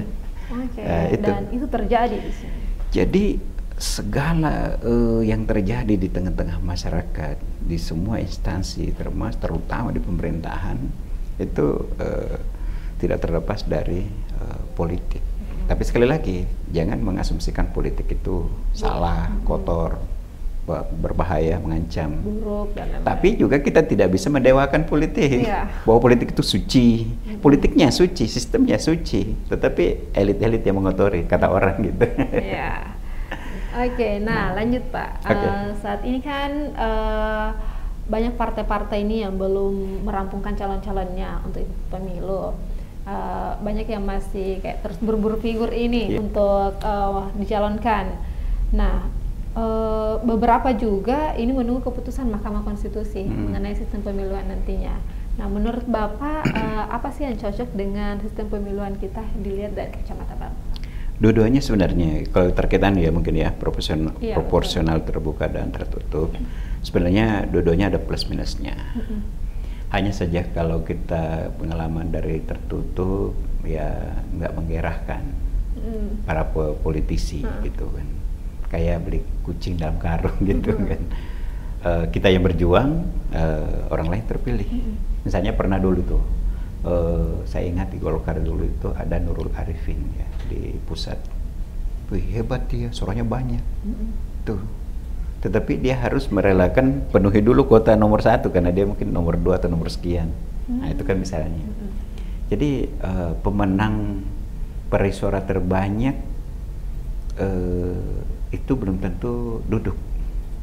Dan itu terjadi di sini. Jadi segala yang terjadi di tengah-tengah masyarakat, di semua instansi, terutama di pemerintahan, itu tidak terlepas dari politik. Tapi sekali lagi, jangan mengasumsikan politik itu salah, kotor, berbahaya, mengancam. Buruk dan lain-lain. Tapi juga kita tidak bisa mendewakan politik. Bahwa politik itu suci. Politiknya suci, sistemnya suci. Tetapi elit-elit yang mengotori, kata orang gitu. Iya. Oke, nah lanjut Pak. Saat ini kan banyak partai-partai ini yang belum merampungkan calon-calonnya untuk pemilu. Banyak yang masih kayak terus berburu figur ini untuk dicalonkan. Nah, beberapa juga ini menunggu keputusan Mahkamah Konstitusi mengenai sistem pemiluan nantinya. Nah, menurut Bapak apa sih yang cocok dengan sistem pemiluan kita dilihat dari kacamata Bapak? Dua-duanya sebenarnya, kalau terkaitan ya mungkin ya proporsional betul. Terbuka dan tertutup. Sebenarnya dua-duanya ada plus minusnya. Hanya saja kalau kita pengalaman dari tertutup ya nggak menggerahkan para politisi gitu kan, kayak beli kucing dalam karung gitu kan. Kita yang berjuang, orang lain terpilih. Misalnya pernah dulu tuh, saya ingat di Golkar dulu itu ada Nurul Arifin ya di pusat. Wih, hebat dia, suaranya banyak tuh. Tetapi dia harus merelakan penuhi dulu kuota nomor 1 karena dia mungkin nomor 2 atau nomor sekian. Nah itu kan misalnya. Jadi pemenang peraih suara terbanyak itu belum tentu duduk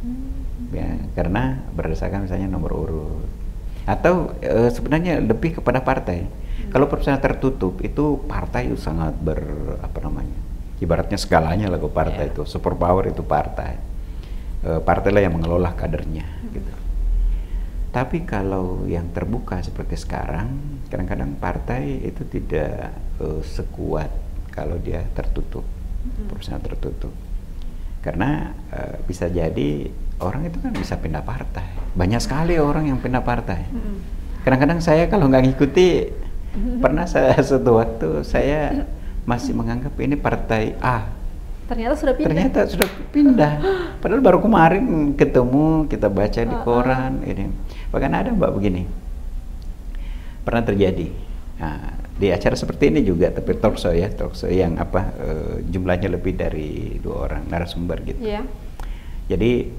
Ya, karena berdasarkan misalnya nomor urut atau sebenarnya lebih kepada partai. Kalau proporsional tertutup itu partai itu sangat apa namanya, ibaratnya segalanya lah ke partai itu, super power itu partai. Partai lah yang mengelola kadernya gitu. Tapi kalau yang terbuka seperti sekarang, kadang-kadang partai itu tidak sekuat kalau dia tertutup, proporsional tertutup. Karena bisa jadi orang itu kan bisa pindah partai. Banyak sekali orang yang pindah partai. Kadang-kadang saya kalau nggak ngikuti, pernah satu waktu saya masih menganggap ini partai A. Ternyata sudah pindah. Padahal baru kemarin ketemu, kita baca di koran ini. Bahkan ada Mbak begini. Pernah terjadi. Nah, di acara seperti ini juga, tapi talk show yang jumlahnya lebih dari 2 orang narasumber gitu. Jadi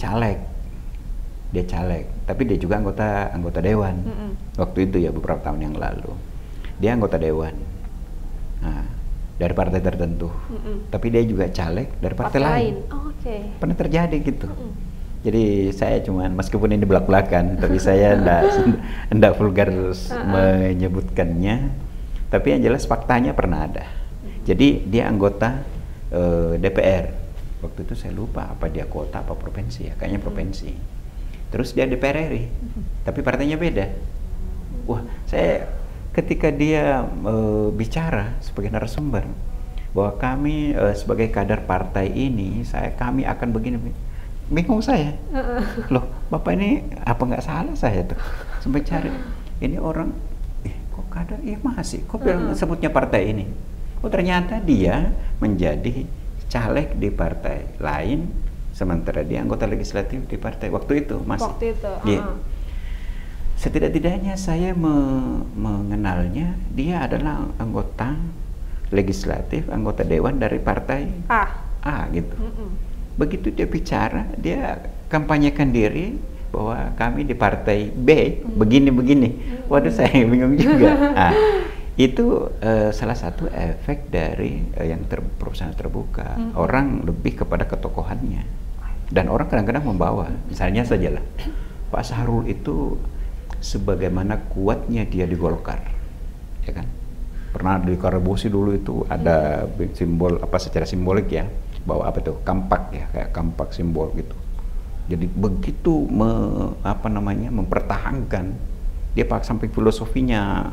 dia caleg, tapi dia juga anggota dewan. Waktu itu ya beberapa tahun yang lalu, dia anggota dewan. Nah, dari partai tertentu, tapi dia juga caleg dari partai lain. Pernah terjadi gitu. Jadi saya cuman, meskipun ini belak-belakan, tapi saya enggak vulgar menyebutkannya. Tapi yang jelas faktanya pernah ada. Jadi dia anggota DPR. Waktu itu saya lupa apa dia kota apa provinsi ya, kayaknya provinsi. Terus dia DPR RI, tapi partainya beda. Wah, saya ketika dia bicara sebagai narasumber bahwa kami sebagai kader partai ini, kami akan begini, bingung saya. Loh, Bapak ini apa nggak salah saya tuh? Sampai cari ini orang. Kok kader? Iya masih. Kok bilang sebutnya partai ini? Oh ternyata dia menjadi caleg di partai lain, sementara dia anggota legislatif di partai waktu itu masih. Waktu itu. Setidak-tidaknya saya mengenalnya, dia adalah anggota legislatif, anggota dewan dari partai A gitu. Begitu dia bicara, dia kampanyekan diri bahwa kami di partai B begini-begini. Waduh, saya bingung juga. Nah, itu salah satu efek dari yang proporsional terbuka. Orang lebih kepada ketokohannya, dan orang kadang-kadang membawa, misalnya sajalah Pak Sahrul itu sebagaimana kuatnya dia di Golkar, ya kan? Pernah di Karabosi dulu itu ada simbol secara simbolik ya, bahwa kampak ya, kayak kampak simbol gitu. Jadi begitu mempertahankan dia sampai filosofinya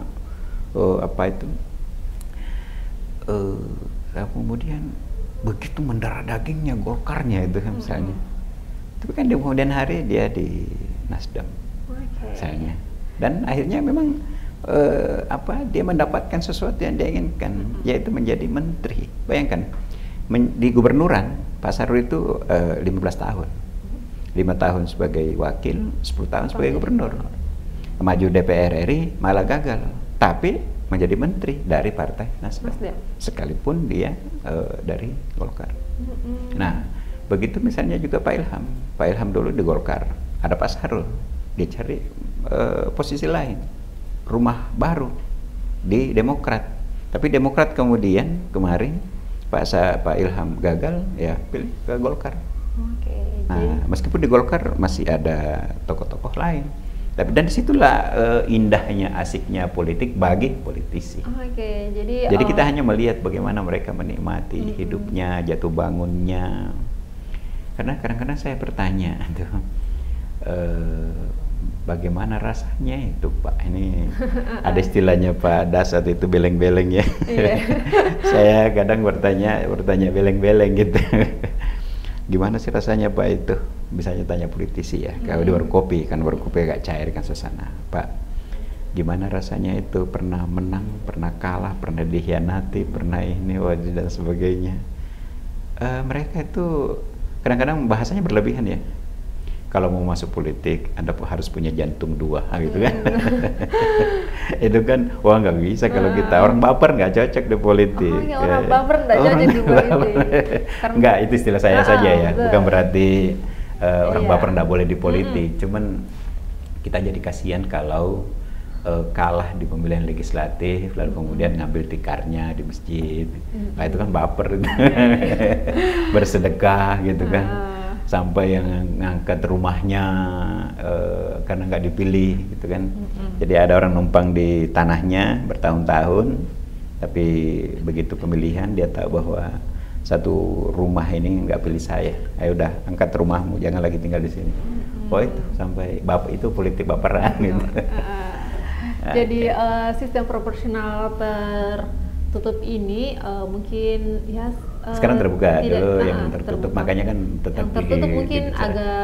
kemudian begitu mendarah dagingnya Golkarnya itu kan misalnya. Tapi kan di kemudian hari dia di Nasdem misalnya, dan akhirnya memang dia mendapatkan sesuatu yang dia inginkan, yaitu menjadi menteri. Bayangkan di gubernuran Pak Sahrul itu 15 tahun. 5 tahun sebagai wakil, 10 tahun sebagai gubernur. Maju DPR RI malah gagal, tapi menjadi menteri dari partai Nasdem. Sekalipun dia dari Golkar. Nah, begitu misalnya juga Pak Ilham. Pak Ilham dulu di Golkar, ada Pak Sahrul, dia cari posisi lain, rumah baru di Demokrat. Tapi Demokrat kemudian kemarin Pak Ilham gagal, ya pilih ke Golkar. Nah, meskipun di Golkar masih ada tokoh-tokoh lain, tapi dan disitulah indahnya, asiknya politik bagi politisi. Jadi kita hanya melihat bagaimana mereka menikmati hidupnya, jatuh bangunnya. Karena kadang-kadang saya bertanya tuh, bagaimana rasanya itu Pak? Ini ada istilahnya Pak Dasat itu beleng-beleng ya. Saya kadang bertanya beleng-beleng gitu. Gimana sih rasanya Pak itu? Misalnya tanya politisi ya, kalau di warung kopi agak cair kan suasana. Pak, gimana rasanya itu? Pernah menang, pernah kalah, pernah dikhianati, pernah ini, dan sebagainya. Mereka itu kadang-kadang bahasanya berlebihan ya. Kalau mau masuk politik, Anda harus punya jantung 2, gitu kan. Itu kan, wah nggak bisa kalau kita. Orang baper nggak cocok di politik. Orang baper nggak cocok di politik. Enggak, itu istilah saya saja ya. Bukan berarti orang baper nggak boleh di politik. Cuman kita jadi kasihan kalau kalah di pemilihan legislatif, lalu kemudian ngambil tikarnya di masjid. Nah itu kan baper. Bersedekah gitu kan. sampai yang ngangkat rumahnya karena nggak dipilih gitu kan. Jadi ada orang numpang di tanahnya bertahun-tahun, tapi begitu pemilihan dia tahu bahwa satu rumah ini nggak pilih saya, ayo udah angkat rumahmu, jangan lagi tinggal di sini. Oh itu sampai bapak itu politik baperan gitu. Jadi sistem proporsional tertutup ini mungkin ya sekarang terbuka dulu tidak, yang tertutup, makanya kan tetap yang tertutup mungkin agak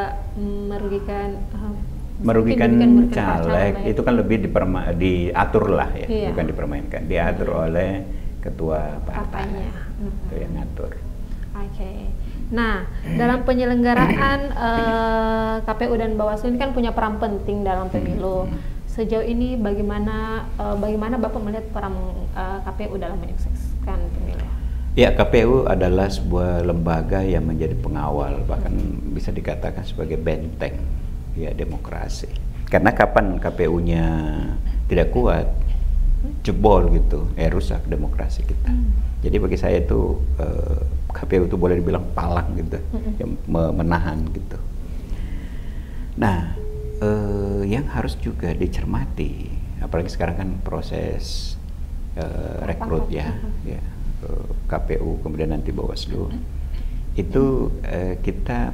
merugikan caleg itu kan lebih diatur lah ya, iya. bukan dipermainkan, diatur oleh ketua partai itu yang ngatur. Oke. Nah, dalam penyelenggaraan KPU dan Bawaslu ini kan punya peran penting dalam pemilu. Sejauh ini bagaimana Bapak melihat peran KPU dalam menyukseskan pemilu? Ya, KPU adalah sebuah lembaga yang menjadi pengawal, bahkan bisa dikatakan sebagai benteng ya demokrasi. Karena kapan KPU-nya tidak kuat, jebol gitu, rusak demokrasi kita. Jadi bagi saya itu KPU itu boleh dibilang palang gitu, yang menahan gitu. Nah, yang harus juga dicermati, apalagi sekarang kan proses rekrut ya, KPU kemudian nanti Bawaslu, itu kita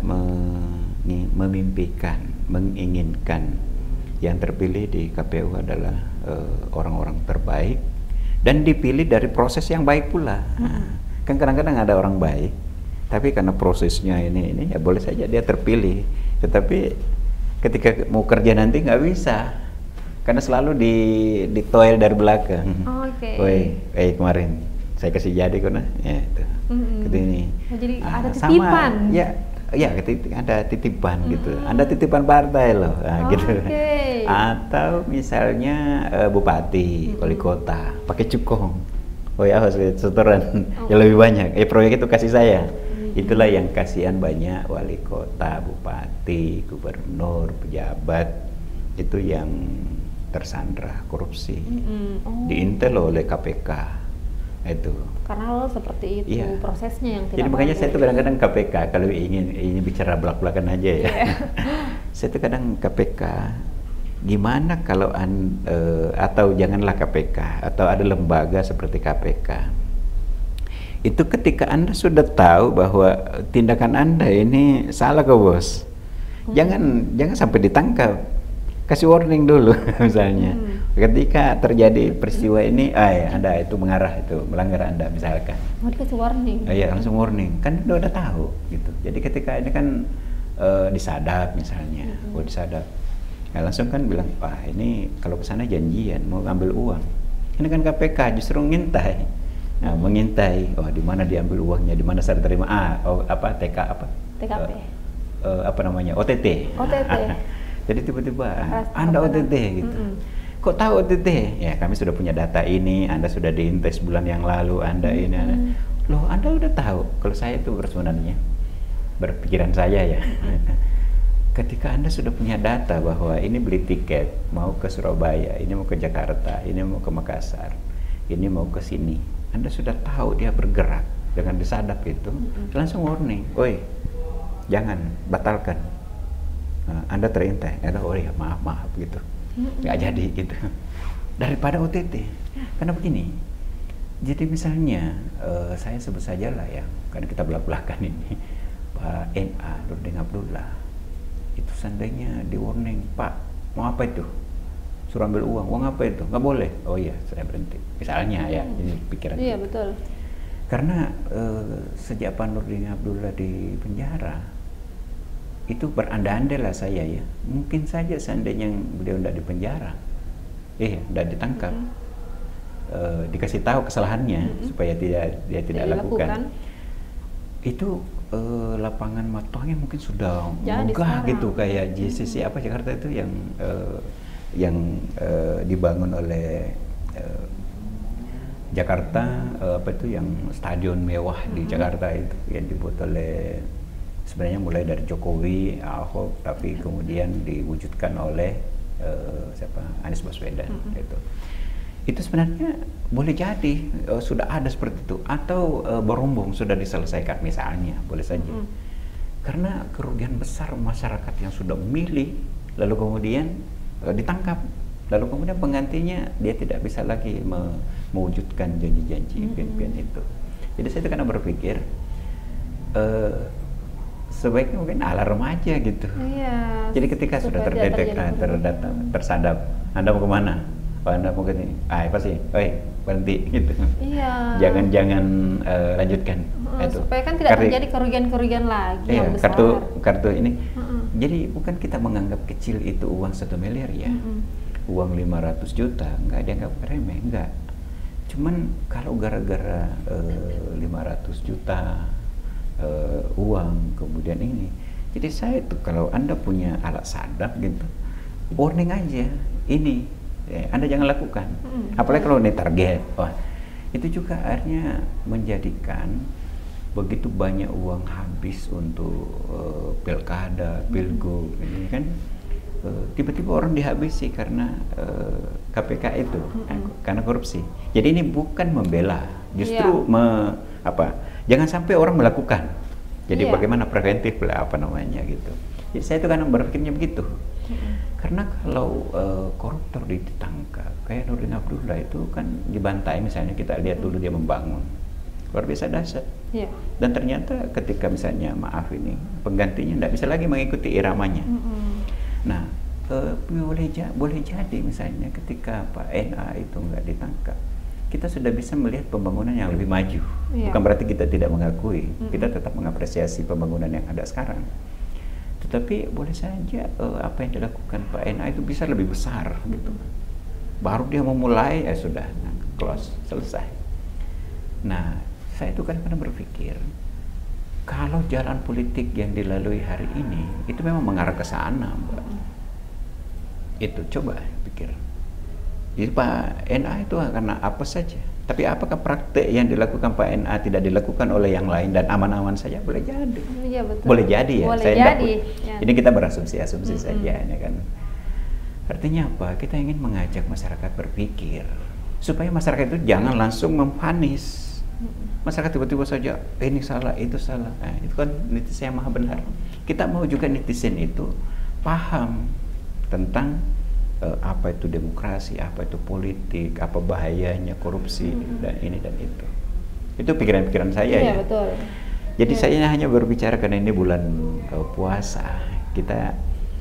menginginkan yang terpilih di KPU adalah orang-orang terbaik dan dipilih dari proses yang baik pula. Kan kadang-kadang ada orang baik, tapi karena prosesnya ini ya boleh saja dia terpilih, tetapi ketika mau kerja nanti nggak bisa, karena selalu ditoel dari belakang. Woi, kemarin saya kasih jadi kona, ya itu, gitu ini. Jadi ada titipan. Ya, ada titipan gitu. Anda titipan partai loh, gitu. Atau misalnya bupati, wali kota, pakai cukong. Oh ya, harus setoran yang lebih banyak. Proyek itu kasih saya. Itulah yang kasihan banyak wali kota, bupati, gubernur, pejabat itu yang tersandra korupsi, diintel oleh KPK. Itu karena lo seperti itu prosesnya yang tidak. Jadi makanya saya tuh kadang-kadang KPK kalau ingin bicara belak-belakan aja ya. Saya tuh kadang KPK gimana kalau atau janganlah KPK atau ada lembaga seperti KPK. Itu ketika Anda sudah tahu bahwa tindakan Anda ini salah kok bos. Jangan sampai ditangkap. Kasih warning dulu misalnya. Ketika terjadi peristiwa ini, Anda itu mengarah itu melanggar Anda misalkan. Oh, dikasih warning. Iya, langsung warning. Kan udah tahu gitu. Jadi ketika ini kan disadap misalnya, disadap. Nah, langsung kan bilang, "Pak, ini kalau ke sana janjian mau ngambil uang." Ini kan KPK justru ngintai. Nah, mengintai, di mana diambil uangnya, di mana saya terima, TKP. OTT. Jadi tiba-tiba Anda OTT gitu. Kok tahu OTT? Ya kami sudah punya data ini, Anda sudah diintes bulan yang lalu, Anda ini, Loh Anda udah tahu kalau saya itu sebenarnya berpikiran saya ya. Ketika Anda sudah punya data bahwa ini beli tiket mau ke Surabaya, ini mau ke Jakarta, ini mau ke Makassar, ini mau ke sini, Anda sudah tahu dia bergerak dengan disadap itu, langsung warning, "Oi, jangan batalkan." Anda terintai, oh ya maaf gitu, nggak jadi gitu. Daripada OTT, karena begini. Jadi misalnya saya sebut saja lah ya, karena kita belak-belakan ini, Pak NA Nurdin Abdullah, itu seandainya di warning, "Pak, mau apa itu? Suruh ambil uang apa itu? Nggak boleh." Oh iya, saya berhenti. Misalnya ya, ini pikiran. Iya betul. Karena sejak Pak Nurdin Abdullah di penjara, itu berandai-andai lah saya ya, mungkin saja seandainya beliau tidak di penjara, tidak ditangkap, dikasih tahu kesalahannya supaya dia tidak lakukan, itu lapangan Matohnya mungkin sudah megah gitu, kayak JCC Jakarta itu yang dibangun oleh Jakarta, yang stadion mewah di Jakarta itu yang dibuat oleh sebenarnya mulai dari Jokowi, Ahok, tapi kemudian diwujudkan oleh Anies Baswedan. Itu sebenarnya boleh jadi sudah ada seperti itu, atau Borombong sudah diselesaikan misalnya, boleh saja. Karena kerugian besar masyarakat yang sudah memilih, lalu kemudian ditangkap, lalu kemudian penggantinya dia tidak bisa lagi mewujudkan janji-janji impian-impian itu. Jadi saya itu karena berpikir sebaiknya mungkin ala remaja gitu. Iya, Jadi ketika sudah tersadap, Anda mau kemana? Oh, Anda mau ke sini? Pasti, berhenti gitu. Iya. Jangan lanjutkan. Itu. Supaya kan tidak terjadi kerugian-kerugian lagi yang besar. Kartu ini. Jadi bukan kita menganggap kecil itu uang 1 miliar ya. Uang 500 juta nggak dianggap remeh, enggak. Cuman kalau gara-gara 500 juta uang kemudian ini. Jadi saya itu kalau Anda punya alat sadap gitu, warning aja ini. Anda jangan lakukan. Apalagi kalau ini target. Wah, itu juga akhirnya menjadikan begitu banyak uang habis untuk pilkada, pilgub, ini kan tiba-tiba orang dihabisi karena KPK itu, karena korupsi. Jadi ini bukan membela, justru jangan sampai orang melakukan. Jadi bagaimana preventif lah gitu. Jadi saya itu kan berpikirnya begitu. Karena kalau koruptor ditangkap, kayak Nurdin Abdullah itu kan dibantai misalnya, kita lihat dulu dia membangun. Luar biasa dahsyat. Dan ternyata ketika misalnya ini, penggantinya tidak bisa lagi mengikuti iramanya. Nah, boleh jadi misalnya ketika Pak NA itu nggak ditangkap, kita sudah bisa melihat pembangunan yang lebih maju. Bukan berarti kita tidak mengakui, kita tetap mengapresiasi pembangunan yang ada sekarang. Tetapi boleh saja apa yang dilakukan Pak NA itu bisa lebih besar gitu. Baru dia memulai, sudah close, selesai. Nah, saya itu kadang-kadang berpikir kalau jalan politik yang dilalui hari ini itu memang mengarah ke sana, Mbak. Itu coba pikir. Jadi Pak NA itu karena apa saja. Tapi apakah praktek yang dilakukan Pak NA tidak dilakukan oleh yang lain dan aman-aman saja? Boleh jadi. Iya, betul. Boleh jadi ya. Boleh saya jadi. Ini kita berasumsi-asumsi saja, ya kan. Artinya apa? Kita ingin mengajak masyarakat berpikir supaya masyarakat itu jangan langsung memvonis. Masyarakat tiba-tiba saja ini salah, itu salah. Nah, itu kan netizen yang maha benar. Kita mau juga netizen itu paham tentang apa itu demokrasi, apa itu politik, apa bahayanya korupsi dan ini dan itu. Itu pikiran-pikiran saya ya. Betul. Jadi saya hanya berbicara karena ini bulan puasa. Kita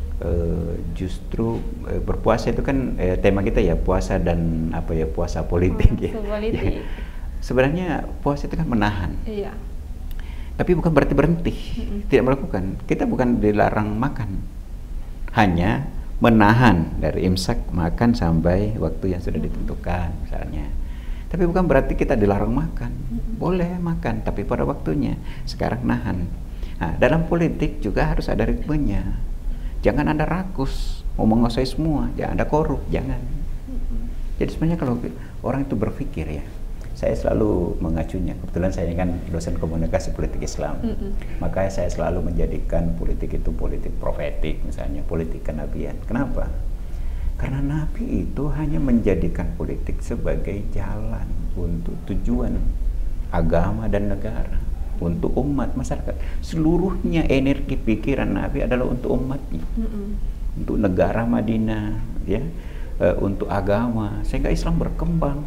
justru berpuasa itu kan tema kita ya, puasa dan puasa politik ya. Politik. Ya. Sebenarnya puasa itu kan menahan. Iya. Tapi bukan berarti berhenti, tidak melakukan. Kita bukan dilarang makan. Hanya menahan dari imsak makan sampai waktu yang sudah ditentukan misalnya. Tapi bukan berarti kita dilarang makan. Boleh makan, tapi pada waktunya. Sekarang nahan. Nah, dalam politik juga harus ada ritmenya. Jangan Anda rakus, mau menguasai semua, jangan Anda korup, jangan. Jadi sebenarnya kalau orang itu berpikir ya, saya selalu mengacunya, kebetulan saya kan dosen komunikasi politik Islam, makanya saya selalu menjadikan politik itu politik profetik, misalnya politik kenabian. Kenapa? Karena Nabi itu hanya menjadikan politik sebagai jalan untuk tujuan agama dan negara, untuk umat masyarakat. Seluruhnya energi pikiran Nabi adalah untuk umatnya, untuk negara Madinah, ya, untuk agama, sehingga Islam berkembang.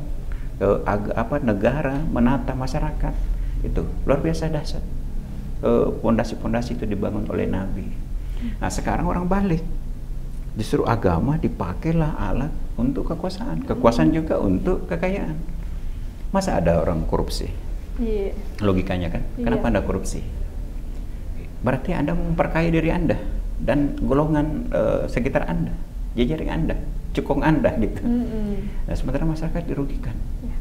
Negara menata masyarakat itu luar biasa dahsyat. Pondasi-pondasi itu dibangun oleh Nabi. Nah sekarang orang balik, justru agama dipakailah alat untuk kekuasaan juga untuk kekayaan. Masa ada orang korupsi? Logikanya kan, kenapa Anda korupsi? Berarti Anda memperkaya diri Anda dan golongan sekitar Anda, jejaring Anda, cukong Anda gitu. Nah, sementara masyarakat dirugikan.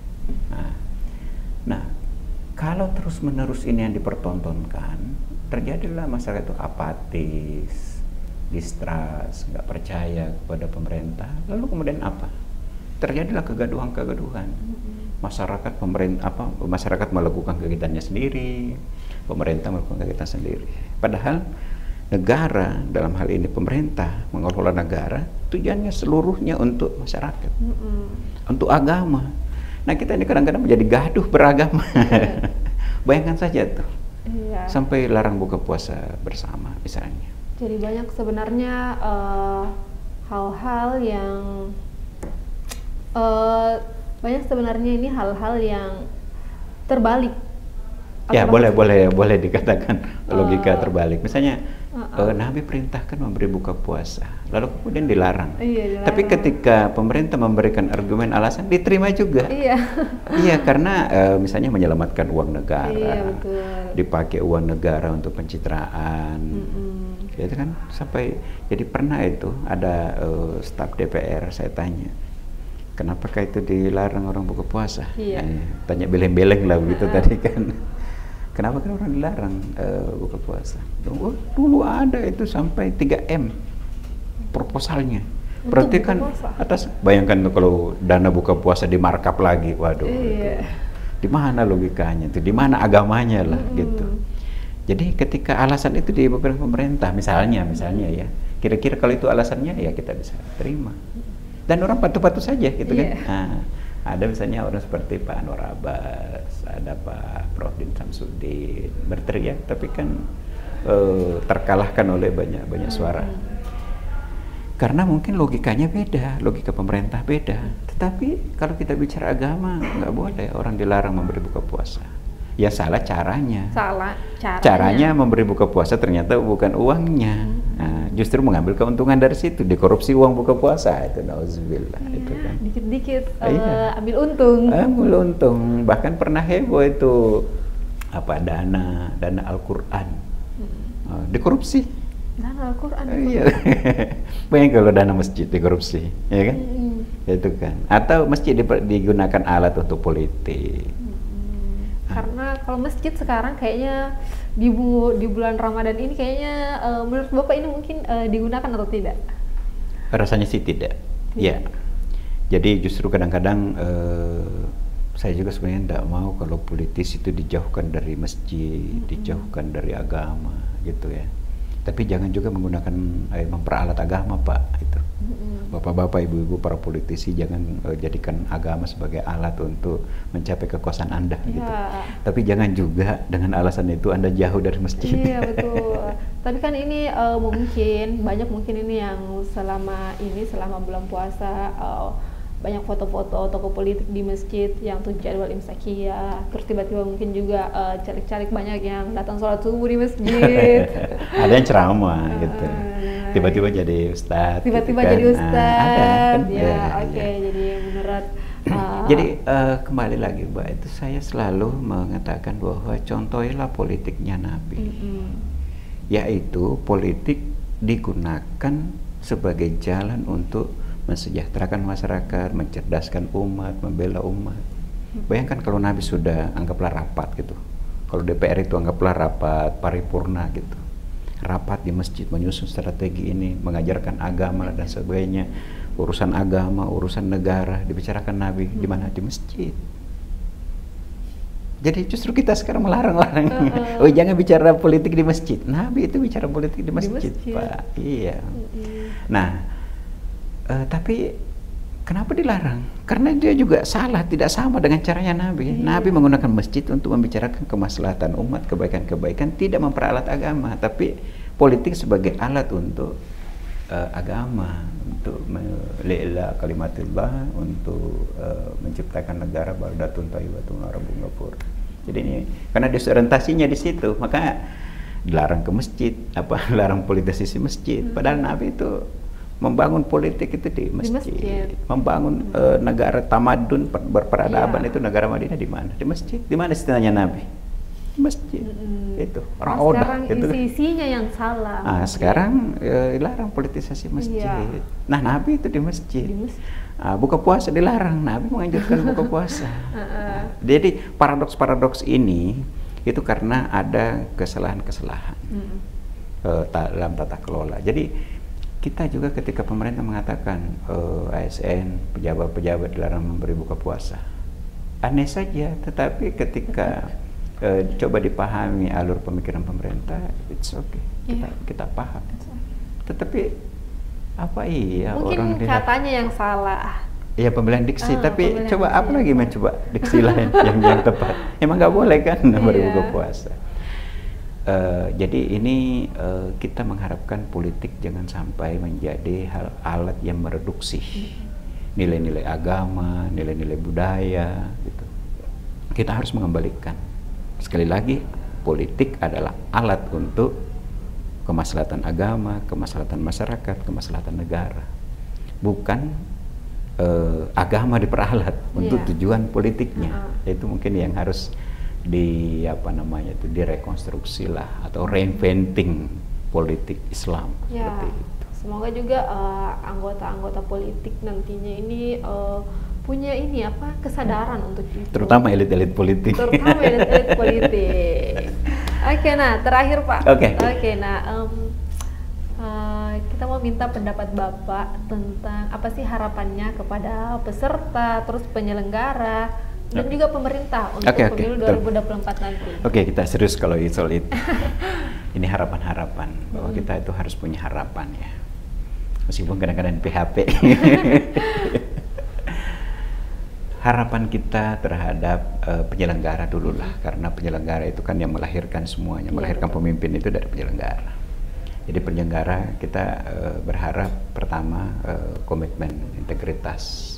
Nah, kalau terus-menerus ini yang dipertontonkan, terjadilah masyarakat itu apatis, distrust, nggak percaya kepada pemerintah. Lalu kemudian apa? Terjadilah kegaduhan-kegaduhan. Masyarakat melakukan kegiatannya sendiri, pemerintah melakukan kegiatan sendiri. Padahal negara, dalam hal ini pemerintah mengelola negara, tujuannya seluruhnya untuk masyarakat, untuk agama. Nah kita ini kadang-kadang menjadi gaduh beragama. Bayangkan saja tuh, Iya. sampai larang buka puasa bersama misalnya. Jadi banyak sebenarnya hal-hal yang banyak sebenarnya ini hal-hal yang terbalik. Ya Atau boleh dikatakan logika terbalik. Misalnya Nabi perintahkan memberi buka puasa, lalu kemudian dilarang. Iya, dilarang. Tapi ketika pemerintah memberikan argumen alasan, diterima juga. Iya. Iya, karena misalnya menyelamatkan uang negara, Iya, betul. dipakai uang negara untuk pencitraan. Itu kan sampai jadi pernah itu ada staf DPR saya tanya, kenapakah itu dilarang orang buka puasa? Iya. Tanya beleng-beleng lah begitu tadi kan. Kenapa kan orang dilarang buka puasa? Oh, dulu ada itu sampai 3M proposalnya. Untuk Berarti buka kan puasa. atas, bayangkan tuh kalau dana buka puasa dimarkup lagi, waduh. Iya. Di mana logikanya tuh? Di mana agamanya lah gitu. Jadi ketika alasan itu diberikan pemerintah, misalnya ya, kira-kira kalau itu alasannya ya kita bisa terima. Dan orang patuh-patuh saja gitu kan. Nah, ada misalnya orang seperti Pak Anwar Abbas, ada Pak Profdin Samsudin berteriak, tapi kan terkalahkan oleh banyak suara. Karena mungkin logikanya beda, logika pemerintah beda. Tetapi kalau kita bicara agama, nggak boleh orang dilarang memberi buka puasa. Ya salah caranya. Salah Caranya memberi buka puasa ternyata bukan uangnya. Nah, justru mengambil keuntungan dari situ, dikorupsi uang buka puasa itu, nauzubillah. Iya, itu kan. dikit-dikit Iya. ambil untung. Ambil untung. Bahkan pernah heboh itu apa dana Al-Qur'an. Dikorupsi. Dana Al-Qur'an. Iya. Bayangkan kalau dana masjid dikorupsi, ya kan? Itu kan. Atau masjid digunakan alat untuk politik. Karena kalau masjid sekarang kayaknya di bulan Ramadan ini kayaknya menurut Bapak ini mungkin digunakan atau tidak? Rasanya sih tidak. Ya. Jadi justru kadang-kadang saya juga sebenarnya tidak mau kalau politisi itu dijauhkan dari masjid, dijauhkan dari agama gitu ya. Tapi jangan juga menggunakan memperalat agama, Pak. Itu. Bapak-bapak, ibu-ibu, para politisi jangan jadikan agama sebagai alat untuk mencapai kekuasaan Anda gitu. Tapi jangan juga dengan alasan itu Anda jauh dari masjid. Iya, betul. Tapi kan ini mungkin ini yang selama bulan puasa banyak foto-foto tokoh politik di masjid yang tuh jadwal imsakiyah, terus tiba-tiba mungkin juga caleg-caleg banyak yang datang sholat subuh di masjid. Ada yang ceramah gitu, tiba-tiba jadi ustadz. Tiba-tiba gitu kan. jadi ustadz. Ada kan? Ya, oke. Jadi menurut jadi kembali lagi, Mbak, itu saya selalu mengatakan bahwa contohilah politiknya Nabi, yaitu politik digunakan sebagai jalan untuk mensejahterakan masyarakat, mencerdaskan umat, membela umat. Bayangkan kalau Nabi sudah anggaplah rapat gitu. Kalau DPR itu anggaplah rapat paripurna gitu. Rapat di masjid menyusun strategi ini, mengajarkan agama dan sebagainya. Urusan agama, urusan negara dibicarakan Nabi di mana? Di masjid. Jadi justru kita sekarang melarang-larang. Oh, jangan bicara politik di masjid. Nabi itu bicara politik di masjid, Pak. Iya. Nah, tapi kenapa dilarang? Karena dia juga salah, tidak sama dengan caranya Nabi. Nabi menggunakan masjid untuk membicarakan kemaslahatan umat, kebaikan-kebaikan, tidak memperalat agama, tapi politik sebagai alat untuk agama, untuk li'la kalimatillah, untuk menciptakan negara baldatun thayyibatun wa rabbun ghafur. Jadi ini karena disorientasinya di situ, maka dilarang ke masjid, larang politisasi masjid. Padahal Nabi itu membangun politik itu di masjid. Membangun negara tamadun berperadaban itu negara Madinah di mana? Di masjid. Di mana istilahnya Nabi? Di masjid. Itu orang sekarang gitu. isinya yang salah. Sekarang dilarang politisasi masjid. Nah, Nabi itu di masjid. Buka puasa dilarang. Nabi menganjurkan buka puasa. Jadi paradoks-paradoks ini itu karena ada kesalahan-kesalahan dalam tata kelola. Jadi kita juga ketika pemerintah mengatakan ASN, pejabat-pejabat dilarang memberi buka puasa, aneh saja. Tetapi ketika coba dipahami alur pemikiran pemerintah, it's okay, kita paham. Tetapi mungkin orang katanya yang salah. Iya, pemilihan diksi. Tapi pemilihan coba diksi. apa lagi mencoba diksi lain yang tepat. Emang nggak boleh kan memberi buka puasa. Jadi ini kita mengharapkan politik jangan sampai menjadi alat yang mereduksi nilai-nilai agama, nilai-nilai budaya, gitu. Kita harus mengembalikan. Sekali lagi, politik adalah alat untuk kemaslahatan agama, kemaslahatan masyarakat, kemaslahatan negara. Bukan agama diperalat untuk tujuan politiknya. Itu mungkin yang harus direkonstruksi lah, atau reinventing politik Islam seperti itu. Semoga juga anggota-anggota politik nantinya ini punya kesadaran untuk itu. Terutama elit-elit politik. Terutama elit-elit politik. Oke, nah terakhir Pak. Oke, nah kita mau minta pendapat Bapak tentang apa sih harapannya kepada peserta, terus penyelenggara, dan juga pemerintah untuk pemilu 2024 nanti. Kita serius kalau soal itu. Ini harapan-harapan bahwa kita itu harus punya harapan ya, meskipun kadang-kadang PHP. Harapan kita terhadap penyelenggara dulu lah, karena penyelenggara itu kan yang melahirkan semuanya, melahirkan pemimpin itu dari penyelenggara. Jadi penyelenggara kita berharap pertama komitmen, integritas.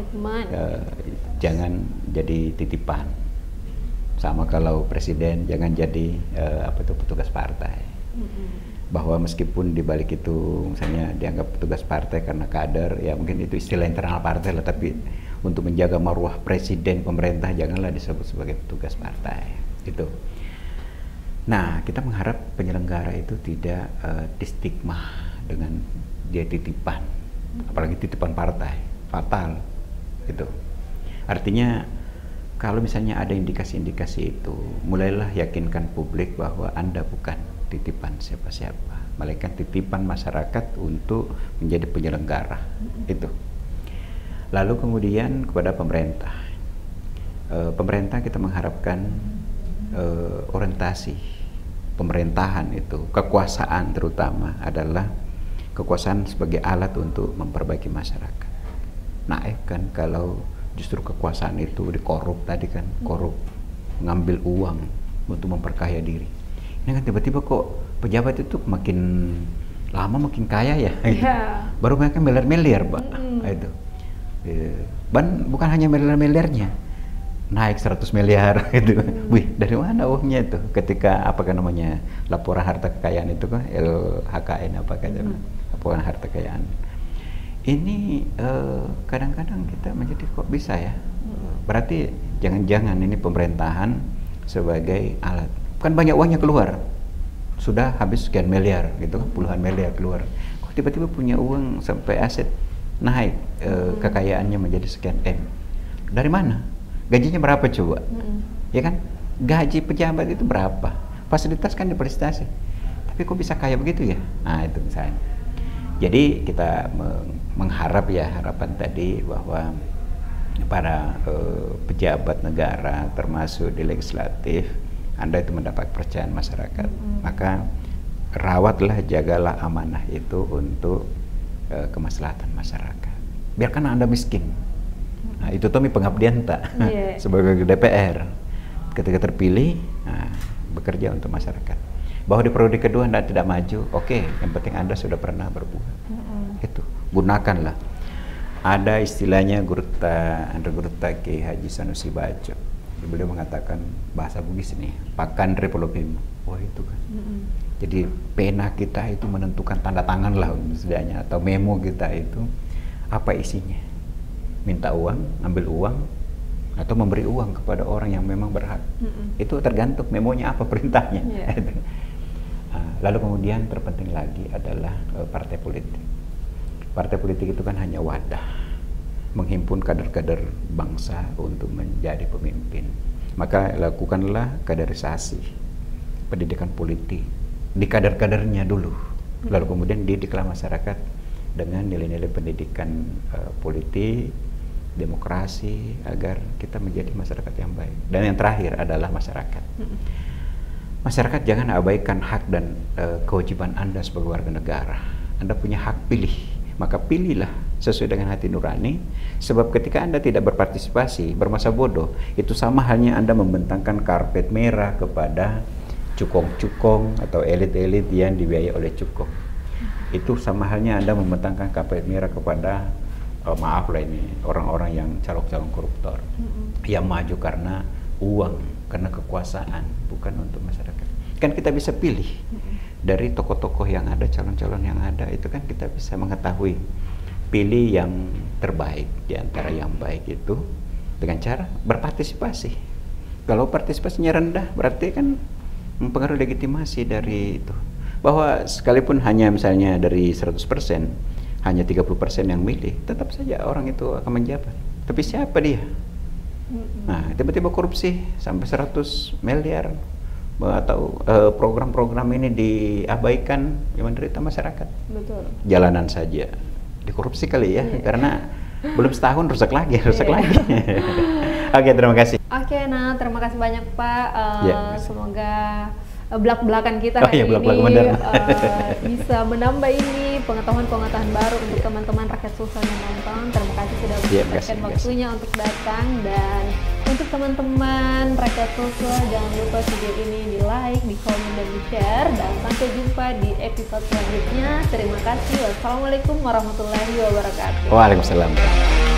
Jangan jadi titipan. Sama kalau presiden jangan jadi petugas partai. Bahwa meskipun dibalik itu misalnya dianggap petugas partai karena kader, ya mungkin itu istilah internal partai lah, tapi untuk menjaga marwah presiden, pemerintah, janganlah disebut sebagai petugas partai. Itu. Nah, kita mengharap penyelenggara itu tidak distigma dengan dia titipan, apalagi titipan partai. Fatal gitu. Artinya kalau misalnya ada indikasi-indikasi itu, mulailah yakinkan publik bahwa Anda bukan titipan siapa-siapa, melainkan titipan masyarakat untuk menjadi penyelenggara itu. Lalu kemudian kepada pemerintah, pemerintah kita mengharapkan orientasi pemerintahan itu, kekuasaan terutama adalah kekuasaan sebagai alat untuk memperbaiki masyarakat. Naik kan kalau justru kekuasaan itu dikorup tadi kan, korup, mengambil uang untuk memperkaya diri. Ini kan tiba-tiba kok pejabat itu makin lama makin kaya ya, gitu. Baru mereka miliar-miliar Pak, itu. Bukan hanya miliar-miliarnya, naik 100 miliar gitu. Wih, dari mana uangnya itu? Ketika laporan harta kekayaan itu kan LHKN laporan harta kekayaan. Ini kadang-kadang kita menjadi kok bisa ya. Berarti jangan-jangan ini pemerintahan sebagai alat. Kan banyak uangnya keluar. Sudah habis sekian miliar gitu kan, puluhan miliar keluar. Kok tiba-tiba punya uang sampai aset naik, kekayaannya menjadi sekian M. Dari mana? Gajinya berapa coba? Ya kan? Gaji pejabat itu berapa? Fasilitas kan diprestasi. Tapi kok bisa kaya begitu ya? Nah, itu misalnya. Jadi kita mengharap ya, harapan tadi bahwa para pejabat negara termasuk di legislatif, Anda itu mendapat kepercayaan masyarakat. Maka rawatlah, jagalah amanah itu untuk kemaslahatan masyarakat. Biarkan Anda miskin. Nah, itu Tommy pengabdian tak sebagai DPR. Ketika terpilih, bekerja untuk masyarakat. Bahwa di periode kedua Anda tidak maju, yang penting Anda sudah pernah berbuat. Itu, gunakanlah. Ada istilahnya Andra Gurta Ki Haji Sanusi Baco. Beliau mengatakan bahasa Bugis nih, pakan repolopim. Wah itu kan. Jadi pena kita itu menentukan tanda tangan lah setidaknya, atau memo kita itu apa isinya. Minta uang, ambil uang, atau memberi uang kepada orang yang memang berhak. Itu tergantung memonya apa, perintahnya. Lalu kemudian terpenting lagi adalah partai politik. Partai politik itu kan hanya wadah menghimpun kader-kader bangsa untuk menjadi pemimpin. Maka lakukanlah kaderisasi pendidikan politik di kader-kadernya dulu. Lalu kemudian didiklah masyarakat dengan nilai-nilai pendidikan politik, demokrasi, agar kita menjadi masyarakat yang baik. Dan yang terakhir adalah masyarakat. Masyarakat jangan abaikan hak dan kewajiban Anda sebagai warga negara. Anda punya hak pilih, maka pilihlah sesuai dengan hati nurani. Sebab ketika Anda tidak berpartisipasi, bermasa bodoh, itu sama halnya Anda membentangkan karpet merah kepada cukong-cukong atau elit-elit yang dibiayai oleh cukong. Itu sama halnya Anda membentangkan karpet merah kepada maaf lah ini orang-orang yang calon-calon koruptor yang maju karena uang, karena kekuasaan, bukan untuk masyarakat. Kan kita bisa pilih dari tokoh-tokoh yang ada, calon-calon yang ada, itu kan kita bisa mengetahui, pilih yang terbaik di antara yang baik itu dengan cara berpartisipasi. Kalau partisipasinya rendah berarti kan mempengaruhi legitimasi dari itu. Bahwa sekalipun hanya misalnya dari 100% hanya 30% yang milih, tetap saja orang itu akan menjabat. Tapi siapa dia? Nah, tiba-tiba korupsi sampai 100 miliar atau program-program ini diabaikan, yang menderita masyarakat. Betul. Jalanan saja dikorupsi kali ya, karena belum setahun rusak lagi. Oke, terima kasih. Oke, nah terima kasih banyak Pak. Semoga belak-belakan kita hari ini bisa menambah ini pengetahuan-pengetahuan baru untuk teman-teman rakyat Sulsel yang nonton. Terima kasih sudah menyempatkan waktunya untuk datang, dan untuk teman-teman rakyat Sulsel jangan lupa video ini di like, di komen, dan di share, dan sampai jumpa di episode selanjutnya. Terima kasih. Wassalamualaikum warahmatullahi wabarakatuh. Waalaikumsalam.